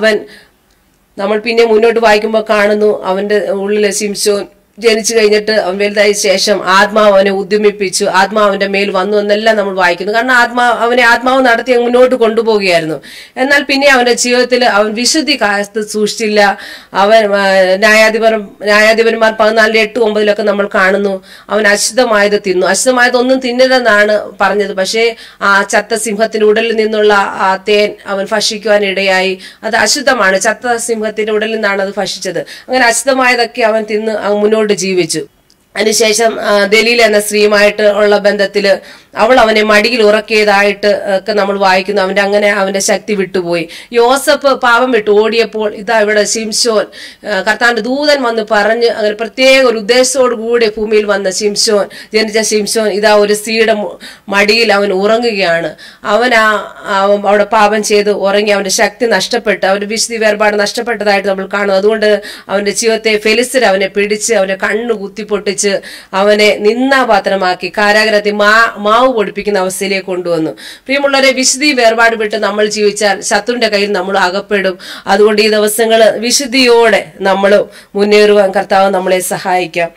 നമ്മൾ പിന്നെ മുന്നോട്ട് വായിക്കുമ്പോൾ കാണുന്നു, അവന്റെ ഉള്ളിലെ ശിംശോൻ ജനിച്ചു കഴിഞ്ഞിട്ട് അവൻ വലുതായ ശേഷം ആത്മാവ് അവനെ ഉദ്യമിപ്പിച്ചു, ആത്മാവിന്റെ മേൽ വന്നു എന്നെല്ലാം നമ്മൾ വായിക്കുന്നു. കാരണം ആത്മാവ് നടത്തി മുന്നോട്ട് കൊണ്ടുപോവുകയായിരുന്നു. എന്നാൽ പിന്നെ അവന്റെ ജീവിതത്തിൽ അവൻ വിശുദ്ധി കാലത്ത് സൂക്ഷിച്ചില്ല. അവൻ ന്യായാധിപന്മാർ 14:8-9 നമ്മൾ കാണുന്നു, അവൻ അശുദ്ധമായത് തിന്നു. അശുദ്ധമായതൊന്നും തിന്നരുതെന്നാണ് പറഞ്ഞത്, പക്ഷേ ആ ചത്ത സിംഹത്തിന്റെ ഉടലിൽ നിന്നുള്ള ആ തേൻ അവൻ ഭക്ഷിക്കുവാൻ ഇടയായി. അത് അശുദ്ധമാണ്. ചത്ത സിംഹത്തിന്റെ ഉടലിൽ നിന്നാണ് അത് ഭക്ഷിച്ചത്. അങ്ങനെ അശുദ്ധമായതൊക്കെ അവൻ തിന്ന് മുന്നോട്ട് ജീവിച്ചു. അതിനുശേഷം ദലീല എന്ന സ്ത്രീയുമായിട്ട് ഉള്ള ബന്ധത്തില് അവൾ അവനെ മടിയിൽ ഉറക്കിയതായിട്ട് ഒക്കെ നമ്മൾ വായിക്കുന്നു. അവന്റെ ശക്തി വിട്ടുപോയി. യോസഫ് പാപം വിട്ട് ഓടിയപ്പോൾ ഇതാ ഇവിടെ ശിംശോൻ, കർത്താവിന്റെ ദൂതൻ വന്ന് പറഞ്ഞ് അങ്ങനെ പ്രത്യേക ഒരു ഉദ്ദേശത്തോടു കൂടി ഭൂമിയിൽ വന്ന ജനിച്ച ശിംശോൻ ഇതാ ഒരു സ്ത്രീയുടെ മടിയിൽ അവൻ ഉറങ്ങുകയാണ്. അവൻ അവിടെ പാപം ചെയ്ത് ഉറങ്ങി അവന്റെ ശക്തി നഷ്ടപ്പെട്ട് അവന്റെ വിശുദ്ധി വേർപാട് നഷ്ടപ്പെട്ടതായിട്ട് നമ്മൾ കാണുന്നു. അതുകൊണ്ട് അവന്റെ ജീവിതത്തെ ഫെലിസ്തർ അവനെ പിടിച്ച് അവന്റെ കണ്ണ് കുത്തിപ്പൊട്ടിച്ച് അവനെ നിന്നാപാത്രമാക്കി കാരാഗ്രഹത്തിൽ മാവ് പൊടിപ്പിക്കുന്ന അവസ്ഥയിലേക്ക് കൊണ്ടുവന്നു. പ്രിയമുള്ളവരെ, വിശുദ്ധി വേർപാട് വിട്ട് നമ്മൾ ജീവിച്ചാൽ ശത്രുവിന്റെ കയ്യിൽ നമ്മൾ അകപ്പെടും. അതുകൊണ്ട് ഈ ദിവസങ്ങൾ വിശുദ്ധിയോടെ നമ്മൾ മുന്നേറുവാൻ കർത്താവ് നമ്മളെ സഹായിക്കാം.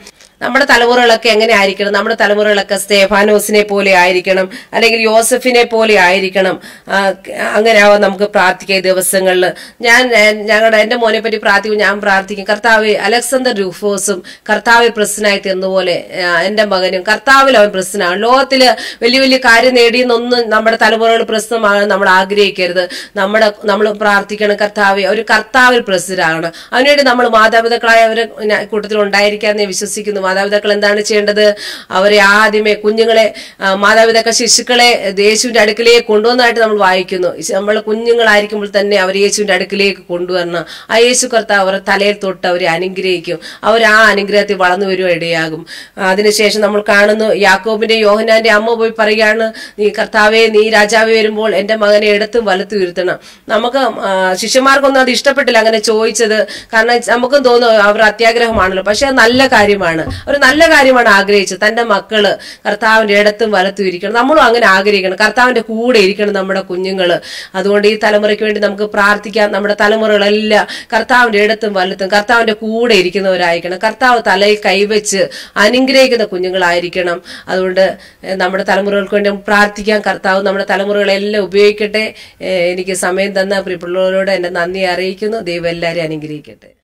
നമ്മുടെ തലമുറകളൊക്കെ എങ്ങനെ ആയിരിക്കണം? നമ്മുടെ തലമുറകളൊക്കെ സ്തേഫാനോസിനെ പോലെ ആയിരിക്കണം, അല്ലെങ്കിൽ യോസഫിനെ പോലെ ആയിരിക്കണം. അങ്ങനെ ആവാൻ നമുക്ക് പ്രാർത്ഥിക്കുക. ഈ ദിവസങ്ങളിൽ എന്റെ മോനെ പറ്റി പ്രാർത്ഥിക്കും. ഞാൻ പ്രാർത്ഥിക്കും, കർത്താവ് അലക്സാണ്ടർ രൂഫോസും കർത്താവ് പ്രസിഡന്റായി തീർന്നപോലെ എന്റെ മകനും കർത്താവിൽ അവൻ പ്രസിഡന്റാണ്. ലോകത്തില് വലിയ വലിയ കാര്യം നേടിയെന്നൊന്നും നമ്മുടെ തലമുറകൾ പ്രസിദ്ധമാകാൻ നമ്മൾ ആഗ്രഹിക്കരുത്. നമ്മൾ പ്രാർത്ഥിക്കണം, കർത്താവ് ഒരു കർത്താവിൽ പ്രസിദ്ധരാകണം. അതിനുവേണ്ടി നമ്മൾ മാതാപിതാക്കളായ അവരെ കൂട്ടത്തിൽ ഉണ്ടായിരിക്കാമെന്ന് വിശ്വസിക്കുന്നു. മാതാപിതാക്കൾ എന്താണ് ചെയ്യേണ്ടത്? അവരെ ആദ്യമേ കുഞ്ഞുങ്ങളെ, മാതാപിതാക്കൾ ശിശുക്കളെ യേശുവിന്റെ അടുക്കിലേക്ക് കൊണ്ടുവന്നതായിട്ട് നമ്മൾ വായിക്കുന്നു. നമ്മൾ കുഞ്ഞുങ്ങളായിരിക്കുമ്പോൾ തന്നെ അവർ യേശുവിന്റെ അടുക്കിലേക്ക് കൊണ്ടുവരണം. ആ യേശു കർത്താവ് അവരുടെ തലയിൽ തൊട്ട് അവരെ അനുഗ്രഹിക്കും. അവർ ആ അനുഗ്രഹത്തിൽ വളർന്നു വരുവാൻ ഇടയാകും. അതിനുശേഷം നമ്മൾ കാണുന്നു, യാക്കോബിന്റെ യോഹന്നാന്റെ അമ്മ പോയി പറയുകയാണ്, നീ കർത്താവെ, നീ രാജാവ് വരുമ്പോൾ എന്റെ മകനെ ഇടത്തും വലത്തും ഇരുത്തണം. നമുക്ക് ശിഷ്യന്മാർക്കൊന്നും അത് ഇഷ്ടപ്പെട്ടില്ല അങ്ങനെ ചോദിച്ചത്. കാരണം നമുക്കും തോന്നും അവർ അത്യാഗ്രഹമാണല്ലോ. പക്ഷെ അത് നല്ല കാര്യമാണ്. ഒരു നല്ല കാര്യമാണ് ആഗ്രഹിച്ചത്. തന്റെ മക്കള് കർത്താവിന്റെ ഇടത്തും വലത്തും ഇരിക്കണം. നമ്മളും അങ്ങനെ ആഗ്രഹിക്കണം, കർത്താവിന്റെ കൂടെ ഇരിക്കണം നമ്മുടെ കുഞ്ഞുങ്ങള്. അതുകൊണ്ട് ഈ തലമുറയ്ക്ക് വേണ്ടി നമുക്ക് പ്രാർത്ഥിക്കാം. നമ്മുടെ തലമുറകളെല്ലാം കർത്താവിന്റെ ഇടത്തും വലത്തും കർത്താവിന്റെ കൂടെ ഇരിക്കുന്നവരായിരിക്കണം. കർത്താവ് തലയിൽ കൈവച്ച് അനുഗ്രഹിക്കുന്ന കുഞ്ഞുങ്ങളായിരിക്കണം. അതുകൊണ്ട് നമ്മുടെ തലമുറകൾക്ക് വേണ്ടി പ്രാർത്ഥിക്കാം. കർത്താവ് നമ്മുടെ തലമുറകളെല്ലാം ഉപയോഗിക്കട്ടെ. എനിക്ക് സമയം തന്ന പ്രിയപ്പെട്ടവരോട് എന്റെ നന്ദി അറിയിക്കുന്നു. ദൈവം എല്ലാവരെയും അനുഗ്രഹിക്കട്ടെ.